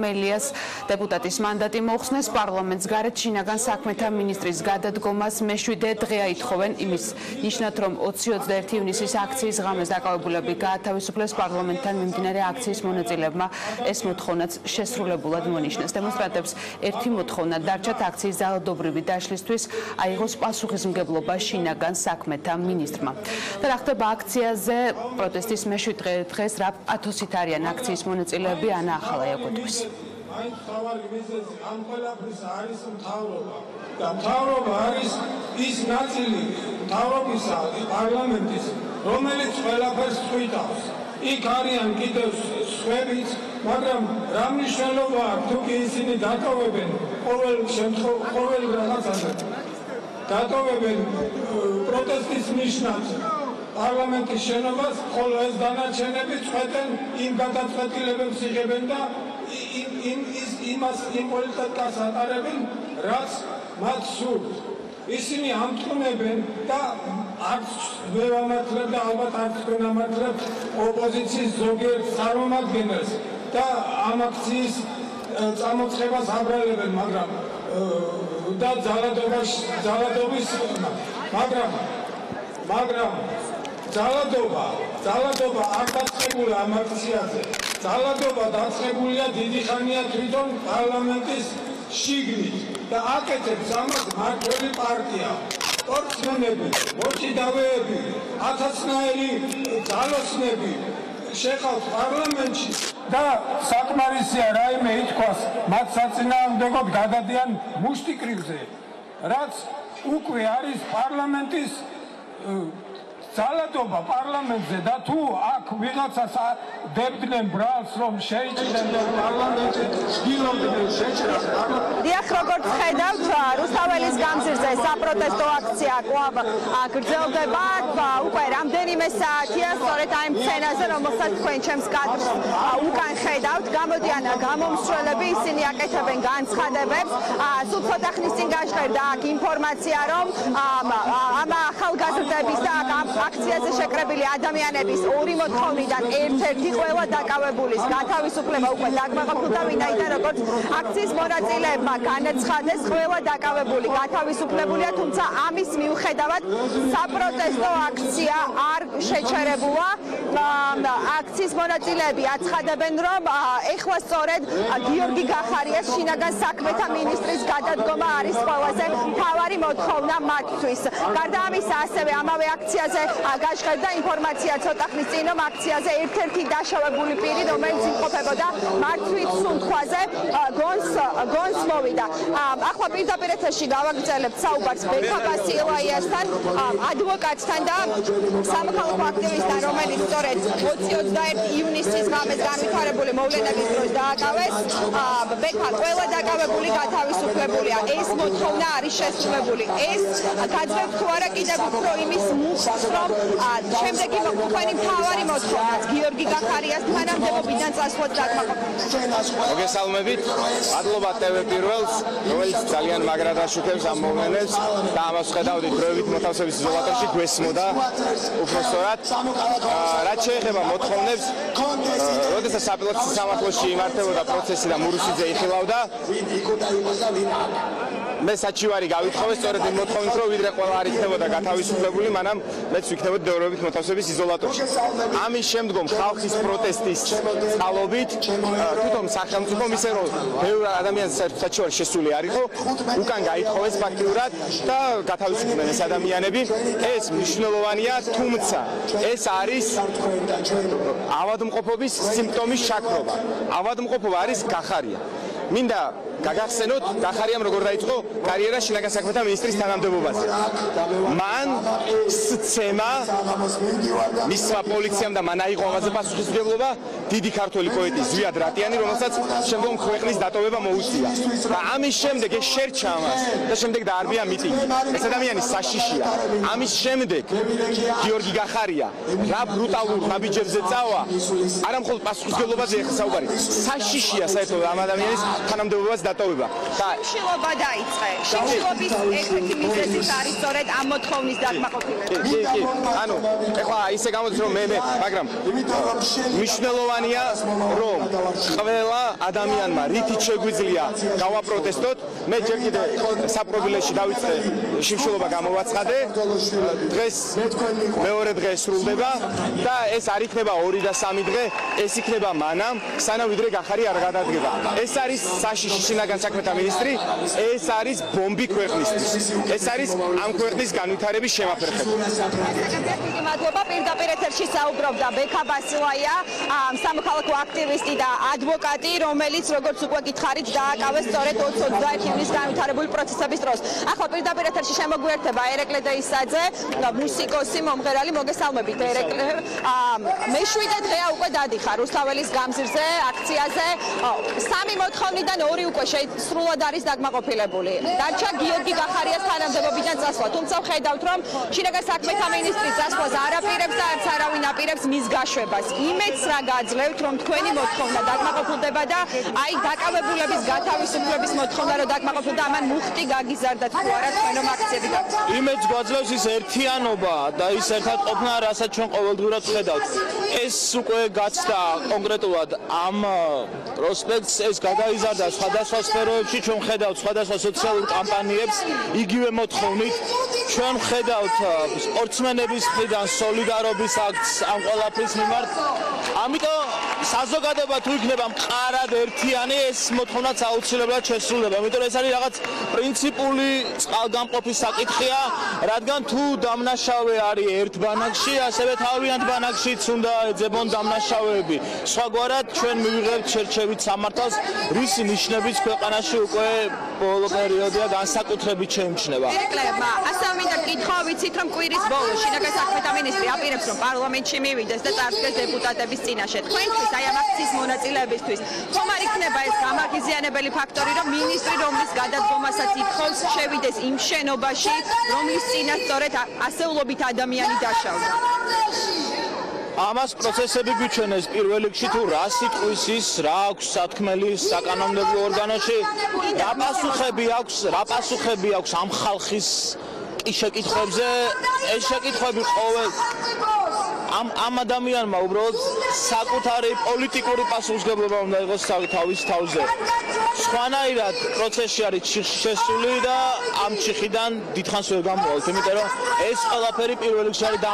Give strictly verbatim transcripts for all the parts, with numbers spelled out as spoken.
მელიას დეპუტატის მანდატი მოხსნეს პარლამენტს გარეთ შინაგან საქმეთა მინისტრის გადადგომას მეშვიდე დღე აითხოვენ იმის ნიშნად რომ ოცი ოცდაერთი ივნისის აქციის ღამეს დაკავებულები გაათავისუფლეს პარლამენტთან მიმდინარე აქციის მონაწილეებმა ეს მოთხოვნაც შესრულებულად მონიშნეს დემონსტრანტებს ერთი მოთხოვნა დარჩათ აქციის ძალადობრივი დაშლისთვის აიღოს პასუხისმგებლობა შინაგან საქმეთა მინისტრმა და რა ხდება აქციაზე პროტესტის მეშვიდე დღეს რა ათოსით არიან აქციის მონაწილეები ანა ახალაიაკოთვის Main თავარი მიზეზი ამ ყველაფრის არის მთავრობა და მთავრობა არის ის ნაწილი მთავრობისა პარლამენტის რომელიც ყველაფერს წვითავს იქ არიან კიდევ სხვებიც მაგრამ რა მნიშვნელობა აქვს თუ კი ისინი დატოვებენ ყოველ შემთხვევაში ყოველ რაღაცაზე დატოვებენ პროტესტის ნიშნად პარლამენტის შენობას ხოლო ეს დანარჩენები წვეტენ იმ გადაწყვეტილებებს იღებენ და იმას იმ პოლიტიკას ატარებენ რაც მათ სურთ ისინი ამტყუნებენ და არც ვერ ამართლებ და ალბათ არც თქვენ ამართლებთ ოპოზიციის ზოგიერთ წარმომადგენელს და ამ აქციის წამოწყებას აბრალებენ მაგრამ და ძალადობის მაგრამ მაგრამ ძალადობა ძალადობა არ დაწყებულია ამ აქციაზე ძალადობა დაწყებულია დიდი ხანია თვითონ პარლამენტის შიგნით და აკეთებს ამას მართველი პარტია სპორტსმენები მოჭიდავეები ათასნაირი ძალოსნები შეხავს პარლამენტში და საკმარისია რაიმე ითქვას მათ საწინააღმდეგოდ გადადიან მუშტიკრივზე რაც უკვე არის პარლამენტის ძალადობა პარლამენტზე და თუ აქ ვიღაცას დებდნენ ბრალს რომ შეიჭრნენ პარლამენტში გილობდნენ შეჭრას დიახ როგორც ხედავთ რუსთაველის გამზირზე საპროტესტო აქცია კვლავ გრძელდება უკვე რამდენიმე საათია სწორედ ამ სცენაზე რომელსაც თქვენ ჩემს კადრს უკან ხედავთ გამოდიან გამომსვლელები ისინი აკეთებენ განცხადებებს სულ ცოტა ხნის წინ გაჟღერდა აქ ინფორმაცია რომ ამ ახალგაზრდების და აქციაზე შეკრებილი ადამიანების ორი მოთხოვნიდან ერთ-ერთი ყველა დაკავებულის გათავისუფლება უკვე დაგმაყოფილდა ვინაიდან როგორც აქციის მონაწილეებმა განაცხადეს ყველა დაკავებული გათავისუფლებულია თუმცა ამის მიუხედავად საპროტესტო აქცია არ შეჩერებულა აქციის მონაწილეები აცხადებენ რომ ეხლა სწორედ გიორგი გახარიას შინაგან საქმეთა მინისტრის გადადგომა არის ყველაზე მთავარი მოთხოვნა მათთვის გარდა ამისა ასევე ამავე აქციაზე გაჟღერდა ინფორმაცია ცოტა ხნის წინ რომ აქციაზე ერთ-ერთი დაშავებული პირი რომელიც იმყოფებოდა მართვით სუნთქვაზე გონს გონს მოვიდა ახლა პირდაპირ ეთერში გავაგრძელებთ საუბარს ბექა ბასილაიასთან ადვოკატთან და სამოქალაქო აქტივისტთან რომელიც სწორედ ოცი ოცდაერთი ივნისის ღამეს განვითარებული მოვლენების დროს დააკავეს ბექა ყველა დაკავებული გათავისუფლებულია ეს მოთხოვნა არის შესრულებული ეს გაძლევთ თუ არა კიდევ უფრო იმის მუხტს რომ შემდეგი თქვენი მთავარი მოთხოვნა გიორგი გახარიას თანამდებობიდან წასვლას დაგმაყოფილება. მოგესალმებით. მადლობა ტევ პირველს, რომელიც ძალიან მაგრად აშუქებს ამ მოვლენებს და ამას ხედავდით დროებით მოთავსების იზოლატორში გვესმოდა უბრალოდ რაც შეეხება მოთხოვნებს, როდესაც საპილოტის სამართლოში იმართებოდა პროცესი და მურუსიძე იხილავდა მე საჩივარი გავითხოვე სწორედ იმ მოთხოვნით რომ ვიდრე ყველა არ იქნებოდა გათავისუფლებული მანამ მეც ვიქნებოდი დევრობით მოთავსების იზოლატორში ამის შემდგომ ხალხის პროტესტის წყალობით თვითონ სახელმწიფო ისე რომ ბევრი ადამიანის საჩივარი შესული არ იყო უკან გაითხოვეს ფაქტიურად და გათავისუფლდნენ ეს ადამიანები ეს მნიშვნელოვანია თუმცა ეს არის ავადმყოფობის სიმპტომის შაქრობა ავადმყოფობა არის გახარია მინდა გაგახსენოთ გახარიამ როგორ დაიწყო კარიერა შინაგან საქმეთა მინისტრის თანამდებობაზე. მან სცემა მისმა პოლიციამ და მან აიღო ამაზე პასუხისმგებლობა დიდი ქართველი პოეტი ზვიად რატიანი რომელსაც შემდგომ ქვეყნის დატოვება მოუწია. და ამის შემდეგ ეს შერჩა ამას და შემდეგ დაარბია მიტინგი. ეს ადამიანი საშიშია. ამის შემდეგ გიორგი გახარია რა ბრუტალურ ნაბიჯებზე წავა არა მხოლოდ პასუხისმგებლობაზე ეხა საუბარი. საშიშია საერთოდ ამ ადამიანის თანამდებობაზე დატოვება და შილობა დაიწყე. შილობის ერთ-ერთი მიზეზიც არის სწორედ ამ მოთხოვნის დაკმაყოფილება. კი, კი. ანუ ეხლა ისე გამოდის რომ მე მე, მაგრამ მნიშვნელოვანია რომ ყველა ადამიანმა რითიც შეგვიძლია გავაპროტესტოთ. მე ჯერ კიდე საპრობილეში დავიწყე შიმშილობა გამოვაცხადე. დღეს მეორე დღე სრულდება და ეს არ იქნება ორი და სამი დღე, ეს იქნება მანამ, სანამ ვიდრე გახარი არ გადადგება. ეს არის საშიში შინაგან საქმეთა მინისტრი, ეს არის ბომბი ქვეყნისთვის. ეს არის ამ ქვეყნის განვითარების შემაფერხება. დიდი მადლობა. პირდაპირ ეთერში საუბრობდა ბექა ბასილაია, სამოქალაქო აქტივისტი და ადვოკატი, რომელიც როგორც უკვე გითხარით, დააკავეს სწორედ ოცი ოცდაერთი ივნის განვითარებული პროცესების დროს. ახლა პირდაპირ ეთერში შემოგვიერთება ერეკლე დეისაძე, მუსიკოსი, მომღერალი. მოგესალმებით ერეკლე. მეშვიდე დღეა უკვე დადიხარ რუსთაველის გამზირზე, აქციაზე. სამი მოთხოვნიდან ორი უკვე სრულად არის დაკმაყოფილებული. დარჩა გიორგი გახარიას თანამდებობიდან წასვლა. თუმცა ვხედავთ, რომ შინაგან საქმეთა მინისტრის წასვლას არ აპირებს და არც არავინ აპირებს მის გაშვებას. იმედს რა გაძლევთ, რომ თქვენი მოთხოვნა დაკმაყოფილდება და აი დაკავებულების გათავისუფლების მოთხოვნა რომ დაკმაყოფილდა, ამან მუხტი გაგიზარდა თუ არა თქვენ რომ აქციები გაგრძელოთ. იმედს გვაძლევს ის ერთიანობა და ის ერთად ყოფნა, რასაც ჩვენ ყოველდღურად ვხედავთ. ეს უკვე გაცდა კონკრეტულად ამ პროსპექტს, ეს გადაიზარდა სხვადასხვა სფეროებში, ჩვენ ვხედავთ სხვადასხვა სოციალურ კამპანიებს იგივე მოთხოვნით. ჩვენ ვხედავთ სპორტსმენების მხრიდან სოლიდარობის აქტს ამ ყველაფრის მიმართ. ამიტომ საზოგადოება თუ იქნება მყარად ერთიანი, ეს მოთხოვნაც აუცილებლად შესრულდება. ამიტომ ეს არის რაღაც პრინციპული წყალგამყოფი საკითხია, რადგან თუ დამნაშავე არის ერთ ბანაკში, ასევე თავიანთ ბანაკშიც უნდა ეძებონ დამნაშავეები. სხვაგვარად ჩვენ მივიღებთ შერჩევით სამართალს, რის ნიშნებიც ქვეყანაში უკვე ბოლო პერიოდია განსაკუთრებით შეიმჩნევა. ერეკლემა, ასე მინდა გითხრა, ვიცით რომ კვირის ბოლოს შინაგან საქმეთა მინისტრი აპირებს რომ პარლამენტში მივიდეს და წარდგეს დეპუტატების წინაშე. თქვენთვის აი ამ აქციის მონაწილეებისთვის ხომ არ იქნება ეს გამაღიზიანებელი ფაქტორი, რომ მინისტრი, რომლის გადადგომასაც ითხოვს, შევიდეს იმ შენობაში, რომლის წინაშე სწორედ ასეულობით ადამიანი დაშავდა. ამას პროცესები გვიჩვენეს პირველ რიგში თუ რა სიტყვის ის, რა აქვს სათქმელი საკანონმდებლო ორგანოში, რა პასუხები აქვს, რა პასუხები აქვს ამ ხალხის შეკითხვებზე, ეს შეკითხვები ყოველ ამ ამ ადამიანმა უბრალოდ საკუთარი პოლიტიკური პასუხისმგებლობა უნდა იყოს თავის თავზე. სხვანაირად პროცესში არის ჩიხში შესული და ამ ჩიხიდან დიდხანს ვერ გამოვალთ, იმიტომ რომ ეს ყველაფერი პირველ რიგში არის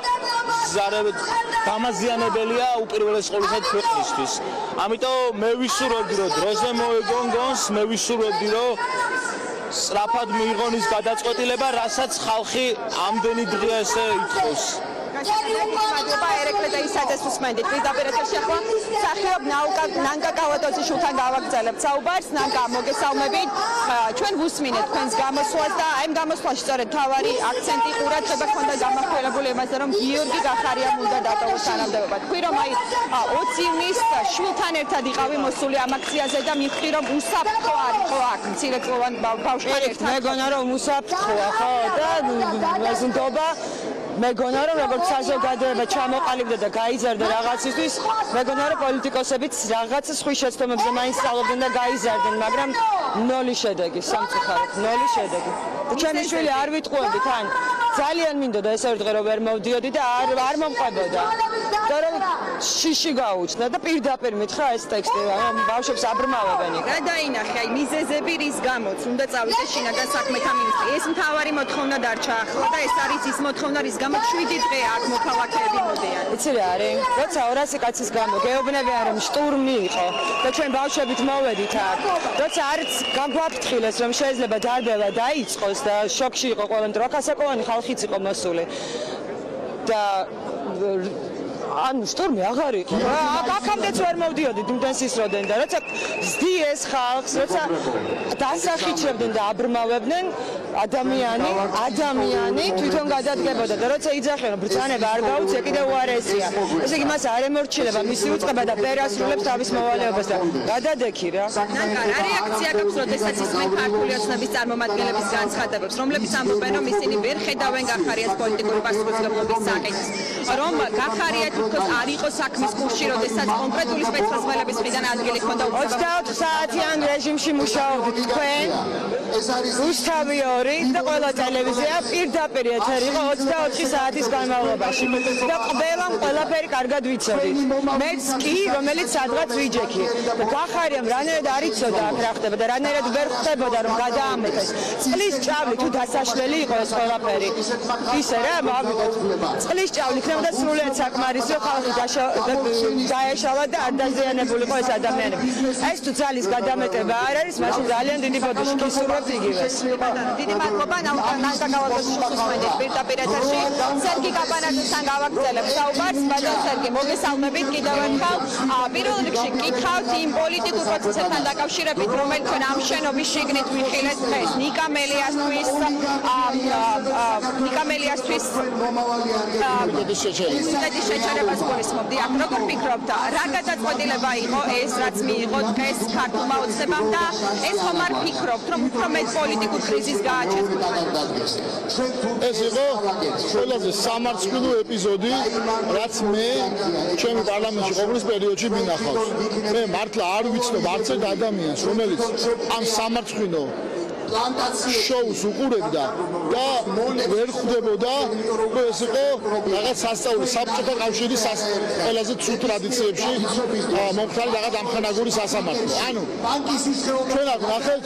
დამაზიანებელია უპირველეს ყოვლისა ქვეყნისთვის. ამიტომ მე ვისურვებდი, რომ დროზე მოეგონგონს, მე ვისურვებდი, რომ სწრაფად მიიღონ ის გადაწყვეტილება, რასაც ხალხი ამდენი დღეა ესე ითხოვს. მადლობა ერეკლე და ისაძეს უსმენდით. პირდაპირ ეთერში ახლა მსახიობ ნანკა კავატოძიშვილთან გავაგრძელებთ საუბარს. ნანკა, მოგესალმებით. ჩვენ ვუსმინეთ თქვენს გამოსვლას და აი ამ გამოსვლაში სწორედ მთავარი აქცენტი ყურადღება ჰქონდა გამახვილებული იმაზე, რომ გიორგი გახარიამ უნდა დატოვოს თანამდებობა. თქვი რომ აი ოცი ივნის შვილთან ერთად იყავი მოსული ამ აქციაზე და მივხვდი რომ უსაფრთხო არისო აქ მცირეწლოვან ბავშვთან ერთად. მეგონა რომ უსაფრთხოა ხო და ეს ნდობა მეგონა რომ როგორც საზოგადოება ჩამოყალიბდა და გაიზარდა რაღაცისთვის, მეგონა რომ პოლიტიკოსებიც რაღაც სხვის შეცდომებზე მაინც სწავლობდნენ და გაიზარდნენ, მაგრამ ნული შედეგი, სამწუხაროდ, ნული შედეგი. ჩემი შვილი არ ვიტყუებდით, ან ძალიან მინდოდა ეს ერთ დღე რომ ვერ მოვდიოდი და არ არ მომყვებოდა. და რომ შიში გაუჩნდა და პირდაპირ მითხრა ეს ტექსტი, რომ ბავშვებს აბრმავებენ იქ. რა დაინახე, აი მიზეზები რის გამოც უნდა წავიდეს შინაგან საქმეთა მინისტრი. ეს მთავარი მოთხოვნა დარჩა ახლა და ეს არის ის მოთხოვნა, რის გამოც შვიდი დღე აქ მოქალაქეები მოდიან. იცი რა არის? როცა ორასი კაცის გამო გეუბნებიან რომ შტურმი იყო და ჩვენ ბავშვებით მოვედით აქ. როცა არც გაგვაფრთხილეს რომ შეიძლება დარბევა დაიწყოს და შოკში იყო ყველამ, როქასაკოვანი ხალხიც იყო მოსული. და ანუ შტურმი აღარ იყო. აქამდეც ვერ მოვდიოდით იმდენ სისროდენ და როცა ზდიეს ხალხს, როცა დასახიჩებდნენ და აბრმავებდნენ, ადამიანი, ადამიანი თვითონ გადადგებოდა და როცა იძახენ რომ ბრძანება არ გაუწია, კიდევ უარესია. ესე იგი მას არ ემორჩილება მისი უწყება და პერასრულებს თავის მოვალეობას და გადადექი რა. ნანკა, რა რეაქცია გაქვს, როდესაც ისმენ ქართული ოცნების წარმომადგენლების განცხადებებს, რომლებიც ამბობენ, რომ ისინი ვერ ხედავენ გახარიას პოლიტიკური პასუხისმგებლობის საკითხს, რომ გახარია თქოს არ იყო საქმის კურსში, როდესაც კონკრეტული სპეცსაზღვრების მხრიდან ადგილი ჰქონდა ოცდაოთხ საათიან რეჟიმში მუშაობთ თქვენ რუსთავი ორი და ყველა ტელევიზია პირდაპირ ეთერი იყო ოცდაოთხი საათის განმავლობაში და ყველამ ყველაფერი კარგად ვიცოდით. მეც კი, რომელიც სადღაც ვიჯექი. გახარიამ რანაირად არ იცოდა აქ რა ხდება და რანაირად ვერ ხდებოდა რომ გადაამეტეს. წყლის ჭავლი თუ დასაშველი იყო ეს ყველაფერი. ისე რა მოვიგოთ. წყლის ჭავლი იქნებოდა სრულიად საკმარისი, რომ ხალხი დაეშალა და არ დაზიანებულიყო ეს ადამიანები. ეს თუ ძალის გადამეტება არ არის, მაშინ ძალიან დიდი ბოდიში გისურვებთ იგივეს. დიდი მადლობა ნანტა გავაკეთოთ შესაძლებელი პირდაპირ ეთერში. სერგი კაპანაძესთან გავაგრძელებთ საუბარს. ბატონ სერგი, მოგესალმებით კიდევ ერთხელ. პირველ რიგში გითხავთ იმ პოლიტიკურ პროცესებთან დაკავშირებით, რომელიც ჩვენ ამ შენობის შიგნით ვიხილეთ დღეს. ნიკა მელიასთვის ნიკა მელიასთვის უმეტეს შეჩერებას გულისხმობდი. აქ როგორ ფიქრობთ, რა გადაწყვეტილება იყო ეს, რაც მიიღო დღეს ქართულმა ოცნებამ და ეს ხომ არ ფიქრობთ, რომ უფრო მეტ პოლიტიკურ კრიზისს გააჩენთ? ეს იყო ყველაზე სამარცხვინო ეპიზოდი, რაც მე ჩემი პარლამენტში ყოფნის პერიოდში მინახავს. მე მართლა არ ვიცნობ არც ერთ ადამიანს, რომელიც ამ სამარცხვინო შოუს უყურებდა და ვერ ხვდებოდა, რომ ეს იყო რაღაც სასწაული საბჭოთა კავშირის ყველაზე ცუდ ტრადიციებში მომხდარი რაღაც ამხანაგური სასამართლო. ანუ ჩვენ აქ ნახეთ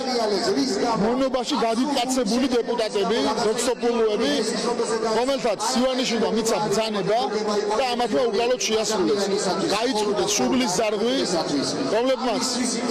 მონობაში გადიკაცებული დეპუტატები, დოქსოპულოები, რომელთაც სივანიშვილმა მიცა ბრძანება და ამათმა უბრალოდ შეასრულეს. გაიწვიეს შუბლის ზარღვი, რომლებმაც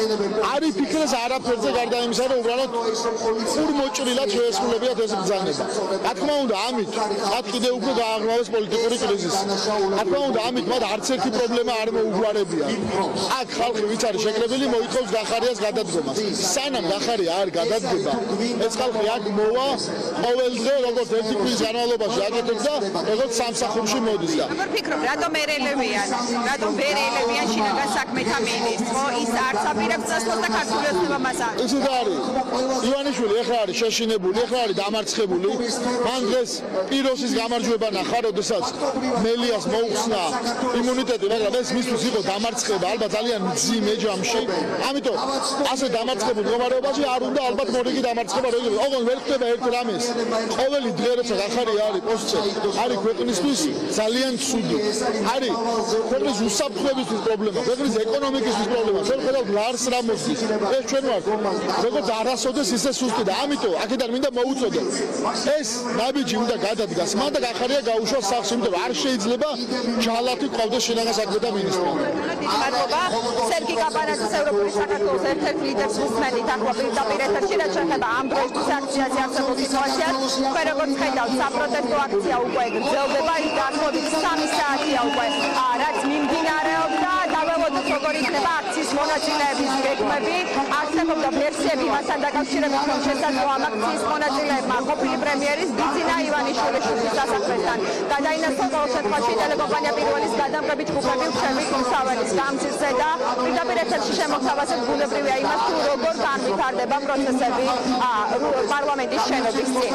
არ იფიქრეს არაფერზე გარდა იმისა, რომ უბრალოდ ურმოჭრილად შეესრულებიათ ეს ბრძანება. რა თქმა უნდა, ამით მათ კიდევ უფრო გააღრმავეს პოლიტიკური კრიზისი. რა თქმა უნდა, ამით მათ არც ერთი პრობლემა არ მოუგვარებია. აქ ხალხი ვიც არის შეკრებილი, მოითხოვს გახარიას გადადგომას. სანამ გახარია არ გადადგება, ეს ხალხი აქ მოვა ყოველდღე როგორც ერთი კვირის განმავლობაში აკეთებს და როგორც სამსახურში მოდის და. როგორ ფიქრობთ, რატომ ვერ ელევიან? რატომ ვერ ელევიან შინაგან საქმეთა მინისტრო? ის არც აპირებს წასვლას და ქართული ოცნება მას არ. ისიც არის. ივანიშვილი ეხლა არის შეშინებული, ეხლა არის დამარცხებული. მან დღეს პიროსის გამარჯვება ნახა, როდესაც მელიას მოუხსნა იმუნიტეტი, მაგრამ ეს მისთვის იყო დამარცხება, ალბათ ძალიან მძიმე ჯამში. ამიტომ ასე დამარცხებულ მდგომარეობაში არ უნდა ალბათ მორიგი დამარცხება რო იგივე. ოღონდ ვერ ხდება ერთ რამეს. ყოველი დღე როცა გახარია არის პოსტზე, არის ქვეყნისთვის ძალიან ცუდი. არის ქვეყნის უსაფრთხოებისთვის პრობლემა, ქვეყნის ეკონომიკისთვის პრობლემა. ჩვენ ხედავთ ლარს რა მოსდის. ეს ჩვენ ვართ. როგორც არასოდეს ისე სუსტი და ამიტომ აქედან მინდა მოუწოდო. ეს ნაბიჯი უნდა გადადგას. მან და გახარია გაუშვა სახლს, იმიტომ არ შეიძლება ჯალათი ყავდეს შინაგან საქმეთა მინისტრი. მადლობა. სერგი კაპანაძის ევროპული საქართველოს ერთ-ერთ ლიდერს უსმენთ ახლა პირდაპირ ეთერში, რაც შეეხება ამ დროისთვის აქციაზე არსებულ სიტუაციას. თქვენ როგორც ხედავთ, საპროტესტო აქცია უკვე გრძელდება, ის დაახლოებით სამი საათია უკვე, რაც მიმდინარეობს და დაველოდოთ როგორ იქნება აქციის მონაწილეების გეგმები. არსებობდა ვერსიები მასთან დაკავშირებით, რომ შესაძლოა ამ აქციის მონაწილეებმა ყოფილი პრემიერის ბიძინა ივანიშვილის შვილის დასაქმებთან გადაინაცვლონ. ყოველ შემთხვევაში ტელეკომპანია პირველის გადამღები ჯგუფები ვჩვევით რუსთაველის გამზირზე და პირდაპირ ეთერში შემოგთავაზებთ ბუნებრივია იმას, თუ როგორ განვითარდება პროცესები პარლამენტის შენობის წინ.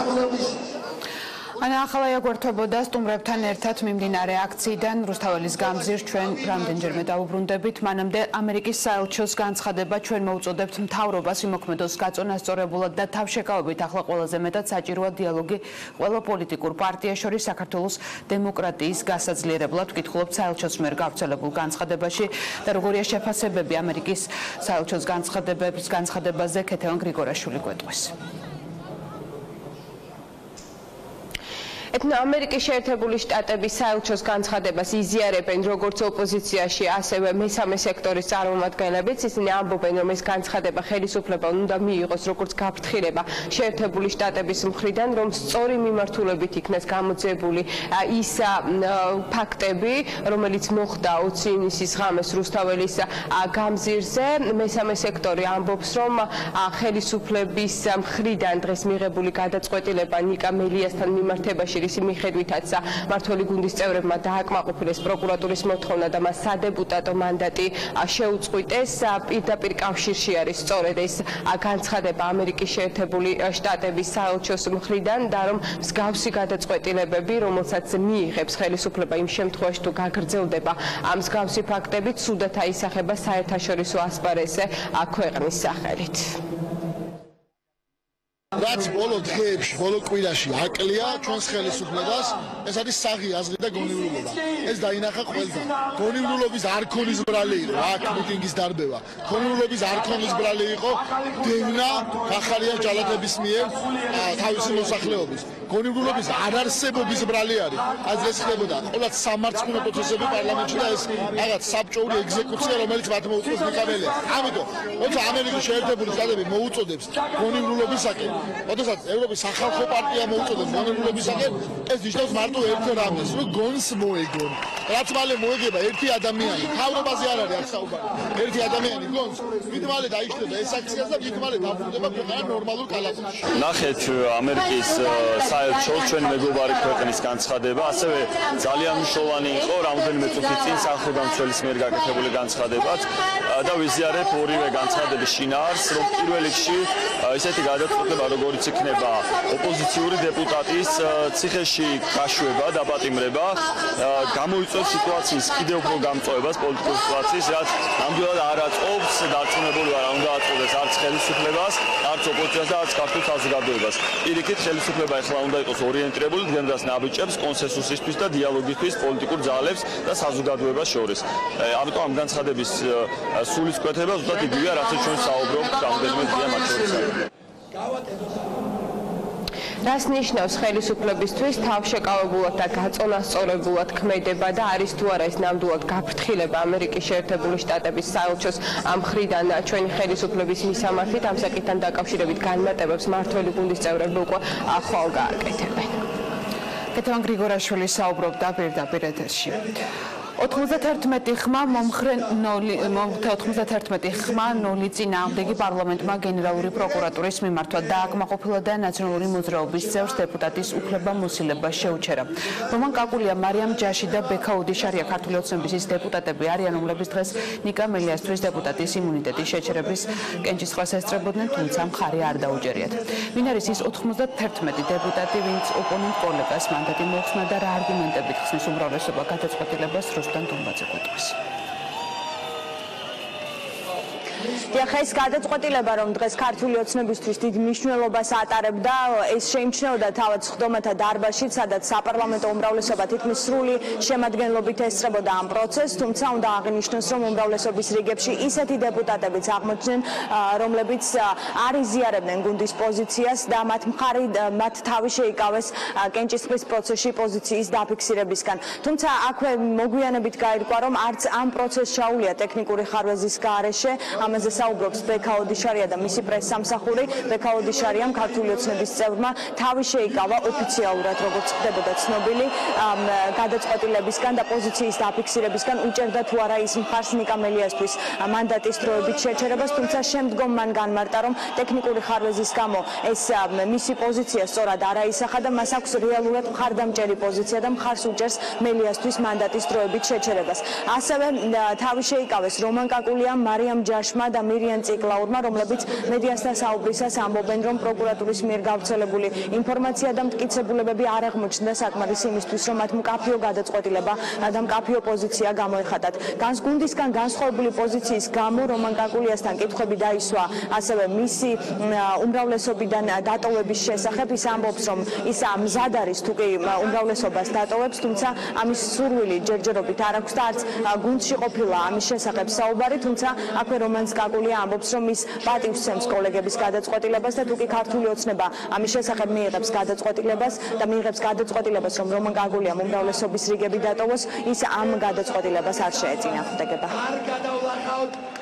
ანა ახლა ეგვერთვებოდა სტუმრებთან ერთად მიმდინარე აქციიდან რუსთაველის გამზირს ჩვენ რამდენჯერმე დავუბრუნდებით. მანამდე ამერიკის საელჩოს განცხადება ჩვენ მოუწოდებთ მთავრობას იმოქმედოს გაწონასწორებულად და თავშეკავებით ახლა ყველაზე მეტად საჭიროა დიალოგი ყველა პოლიტიკურ პარტიას შორის საქართველოს დემოკრატიის გასაძლიერებლად. ვკითხულობთ საელჩოს მიერ გავრცელებულ განცხადებაში და როგორია შეფასებები ამერიკის საელჩოს განცხადებების განცხადებაზე. ქეთევან გრიგორაშვილი გვეტყვის. ამერიკის შეერთებული შტატების საელჩოს განცხადებას იზიარებენ როგორც ოპოზიციაში, ასევე მესამე სექტორის წარმომადგენლებიც. ისინი ამბობენ, რომ ეს განცხადება ხელისუფლებამ უნდა მიიღოს როგორც გაფრთხილება შეერთებული შტატების მხრიდან, რომ სწორი მიმართულებით იქნეს გამოძიებული ის ფაქტები, რომელიც მოხდა ოცი ივნისის ღამეს რუსთაველის გამზირზე. მესამე სექტორი ამბობს, რომ ხელისუფლების მხრიდან დღეს მიღებული გადაწყვეტილება ნიკა მელიასთან მიმართებაში რის მიხედვითაც მმართველი გუნდის წევრებმა დააკმაყოფილეს პროკურატურის მოთხოვნა და მას სადეპუტატო მანდატი შეუწყვიტეს. პირდაპირ კავშირში არის სწორედ ეს განცხადება ამერიკის შეერთებული შტატების საელჩოს მხრიდან და რომ მსგავსი გადაწყვეტილებები, რომელსაც მიიღებს ხელისუფლება იმ შემთხვევაში თუ გაგრძელდება ამ მსგავსი ფაქტები, ცუდად აისახება საერთაშორისო ასპარეზზე ქვეყნის სახელით. რაც ბოლო დღეებში, ბოლო კვირაში აკლია ჩვენს ხელისუფლებას, ეს არის საღი აზრი და გონივრულობა. ეს დაინახა ყველგან. გონივრულობის არქონის ბრალი იყო აქ მიტინგის დარბევა. გონივრულობის არქონის ბრალი იყო დევნა ხახარიას ჯალათების მიერ თავისი მოსახლეობის. გონივრულობის არარსებობის ბრალი არის. აზრს ხდებოდა ყოველთ სამართლმსაჯულო პროცესები პარლამენტში და ეს რაღაც საბჭოური ეგზეკუცია, რომელიც მათ მოუწევს მიკაბელია. ამიტომ, როცა ამერიკის შეერთებული შტატები მოუწოდებს გონივრულობისაკენ, როდესაც ევროპის სახალხო პარტია მოუწოდებს გონივრულობისაკენ, ეს ნიშნავს მარტო ერთ რამეს, რომ გონს მოეგონ. რაც მალე მოეგება ერთი ადამიანი, თავრობაზე არ არის აქ საუბარი. ერთი ადამიანი გონს, მით მალე დაიშლება ეს აქციას და მით მალე დაბრუნდება ქვეყანა ნორმალურ კალაპში. ნახეთ ამერიკის საელჩოს ჩვენი მეგობარი ქვეყნის განცხადება, ასევე ძალიან მნიშვნელოვანი იყო რამდენიმე წუთი წინ სახელმწიფოს მიერ გაკეთებული განცხადებაც და ვიზიარებ ორივე განცხადების შინაარსს, რომ პირველ რიგში ესეთი გადაწყვეტილება როგორიც იქნება ოპოზიციური დეპუტატის ციხეში გაშვება, დაპატიმრება, გამოიწვევს სიტუაციის კიდევ უფრო გამწვევებას პოლიტიკურ სიტუაციის, რაც ნამდვილად არ აწყობს დარწმუნებული ვარ, უნდა აწყდეს არც ხელისუფლებას, არც ოპოზიციას და არც ქართულ საზოგადოებას. პირიქით ხელისუფლება ეხლა უნდა იყოს ორიენტირებული დღემდე ნაბიჯებს კონსენსუსისთვის და დიალოგისთვის პოლიტიკურ ძალებს და საზოგადოებას შორის. ამიტომ ამ განცხადების სულისკვეთება ზუსტად იგივეა, რასაც ჩვენ საუბრობთ რამდენიმე დღეა მათ შორის. რას ნიშნავს ხელისუფლებისთვის თავშეკავებულად და გაწონასწორებულად ქმედება და არის თუ არა ეს ნამდვილად გაფრთხილება ამერიკის შეერთებული შტატების საელჩოს ამ მხრიდან ჩვენი ხელისუფლების მისამართით ამ საკითხთან დაკავშირებით განმარტებებს მმართველი გუნდის წევრები უკვე ახვალ გააკეთებენ. კეთევან გრიგორაშვილი საუბრობდა პირდაპირ ეთერში. ოთხმოცდათერთმეტი ხმა მომხრე ნოლი ოთხმოცდათერთმეტი ხმა ნოლი წინააღმდეგი პარლამენტმა გენერალური პროკურატურის მიმართვა დააკმაყოფილა და ნაციონალური მოძრაობის წევრს დეპუტატის უფლებამოსილება შეუჩერა. რომან კაკულია, მარიამ ჯაში და ბექა უდიშარია ქართული ოცნების ის დეპუტატები არიან, რომლებიც დღეს ნიკა მელიასთვის დეპუტატის იმუნიტეტის შეჩერების კენჭისყრას ესწრებოდნენ, თუმცა მხარი არ დაუჯერიათ. ვინ არის ის ოთხმოცდათერთმეტი დეპუტატი, ვინც ოპონენტ კოლეგას მანდატი მოხსნა და რა არგუმენტებით ხსნის უმრავლესობა გადაწყვეტილებას Ruslan Dombadze გვეტყვის. ეს გადაწყვეტილება, რომ დღეს ქართული ოცნებისთვის დიდ მნიშვნელობას ატარებდა, ეს შეიმჩნეოდა თავად სხდომათა დარბაზში, სადაც საპარლამენტო უმრავლესობა თითქმის სრული შემადგენლობით ესწრებოდა ამ პროცესს, თუმცა უნდა აღინიშნოს, რომ უმრავლესობის რიგებში ისეთი დეპუტატებიც აღმოჩნდნენ, რომლებიც არ იზიარებდნენ გუნდის პოზიციას და მათ მხარი მათ თავი შეიკავეს კენჭისყრის პროცესში პოზიციის დაფიქსირებისგან. თუმცა აქვე მოგვიანებით გაირკვა, რომ არც ამ პროცესს ჩაუვლია ტექნიკური ხარვეზის გარეშე, ამაზე საუბრობს ბექა ოდიშარია და მისი პრესსამსახური. ბექა ოდიშარიამ ქართული ოცნების წევრმა თავი შეიკავა ოფიციალურად, როგორც ხდებოდა ცნობილი, გადაწყვეტილებისგან და პოზიციის დაფიქსირებისგან უჭერდა თუ არა ის მხარს ნიკა მელიასთვის მანდატის დროებით შეჩერებას, თუმცა შემდგომ მან განმარტა, რომ ტექნიკური ხარვეზის გამო ეს მისი პოზიცია სწორად არ აისახა და მას აქვს რეალურად მხარდამჭერი პოზიცია და მხარს უჭერს მელიასთვის მანდატის დროებით შეჩერებას. ასევე თავი შეიკავეს რომან კაკულიამ, მარიამ ჯაშმა და მირიან ციკლაურმა, რომლებიც მედიასთან საუბრისას ამბობენ, რომ პროკურატურის მიერ გავრცელებული ინფორმაცია და მტკიცებულებები არ აღმოჩნდა საკმარისი იმისთვის, რომ მათ მკაფიო გადაწყვეტილება და მკაფიო პოზიცია გამოეხატათ. განს გუნდისგან განსხვავებული პოზიციის გამო რომან კაკულიასთან კითხვები დაისვა ასევე მისი უმრავლესობიდან დატოვების შესახებ. ის ამბობს, რომ ის მზად არის თუ კი უმრავლესობას დატოვებს, თუმცა ამის სურვილი ჯერჯერობით არ აქვს და არც გუნდში ყოფილა ამის შესახებ საუბარი, თუმცა აქვე რომანს კაკულია ამბობს, რომ ის პატივს სცემს კოლეგების გადაწყვეტილებას და თუ კი ქართული ოცნება ამის შესახებ მიიღებს გადაწყვეტილებას და მიიღებს გადაწყვეტილებას, რომ რომან კაკულიამ უმრავლესობის რიგები დატოვოს, ის ამ გადაწყვეტილებას არ შეეწინააღმდეგება.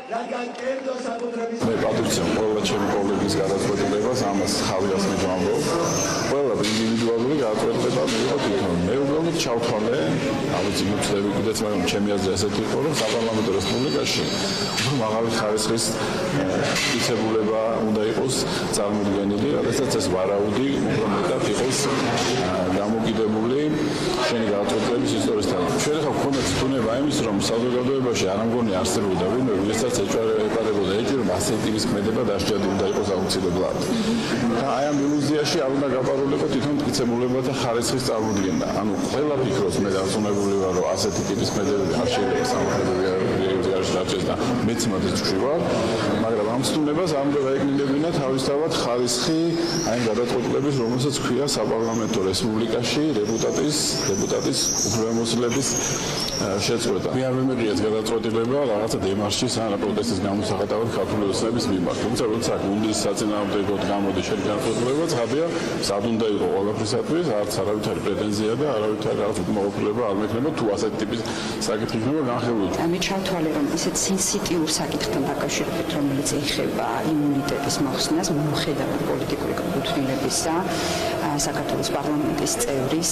მე პატრიცია ყველა ჩემი კოლეგის გადაწყვეტილებას ამას ხალხს მივამბობ. ყველა ინდივიდუალური გადაწყვეტილება მიიღო თვითონ. მე უბრალოდ ჩავთვალე, ამის იმუცდები კიდეც, მაგრამ ჩემი აზრი ესეთი იყო, რომ საპარლამენტო რესპუბლიკაში უფრო მაღალი ხარისხის მტკიცებულება უნდა იყოს წარმოდგენილი, რადგან ეს ვარაუდი უფრო მეტად იყოს დამოკიდებული შენი გადაწყვეტილების ისტორიისთან. ჩვენ ხა გქონდათ თუნება იმის, რომ საზოგადოებაში არ ამგონი არსებობდა ვინმე, ვისაც ეჭვარებოდა ეჭვი, რომ ასეთი ის ქმედება დასჯადი უნდა იყოს აუცილებლად. და აი ამ ილუზიაში არ უნდა გაპარულიყო თვითონ მტკიცებულება და ხარისხის წარმოდგენა. ანუ ყველა ფიქრობს მე დარწმუნებული ვარ, რომ ასეთი ტიპის ქმედებები არ შეიძლება სამართლებრივი არჩეს და მეც მაგას ვშვარ, მაგრამ ამ სტუმრებას არ უნდა დაეკნინებინა თავისთავად ხარისხი აი გადაწყვეტილების, რომელსაც ქვია საპარლამენტო რესპუბლიკაში დეპუტატის დეპუტატის უფლებამოსილების შეწყვეტა. მე არ მემეღიათ გადაწყვეტილება რაღაცა დემარშის ან პროტესტის გამოსახატავად ქართული ოცნების მიმართ. თუმცა როცა გუნდის საწინააღმდეგოდ გამოდის შენ გადაწყვეტილება, ცხადია, სად უნდა იყო ყველაფრისათვის, არც არავითარი პრეტენზია და არავითარი რაღაც უკმაყოფილება არ მექნება თუ ასეთი ტიპის საკითხი იქნება განხილული. მე ჩავთვალე, რომ ისეთ სენსიტიურ საკითხთან დაკავშირებით, რომელიც ეხება იმუნიტეტის მოხსნას, მიუხედავად პოლიტიკური კუთვნილებისა, საქართველოს პარლამენტის წევრის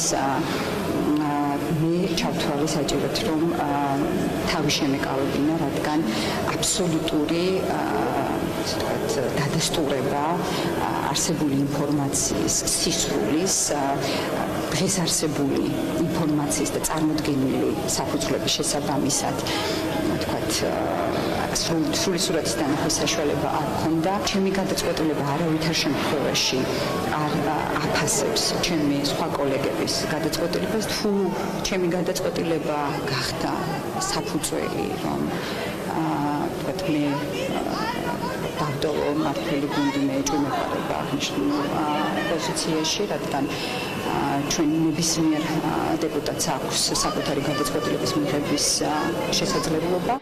მე ჩავთვალე საჭიროდ, რომ თავი შემეკავებინა, რადგან აბსოლუტური ასე ვთქვათ, დადასტურება არსებული ინფორმაციის სისრულის, დღეს არსებული ინფორმაციის და წარმოდგენილი საფუძვლების შესაბამისად, ვთქვათ, სრული სურათის დანახვის საშუალება არ ქონდა. ჩემი გადაწყვეტილება არავითარ შემთხვევაში არ აფასებს ჩემი სხვა კოლეგების გადაწყვეტილებას, თუ ჩემი გადაწყვეტილება გახდა საფუძველი, რომ ვთქვათ, მე დავდოვო მართლი გუნდი მე ეჭვმეყარება აღნიშნულ პოზიციაში, რადგან ჩვენ ნებისმიერ დეპუტატს აქვს საკუთარი გადაწყვეტილების მიღების შესაძლებლობა.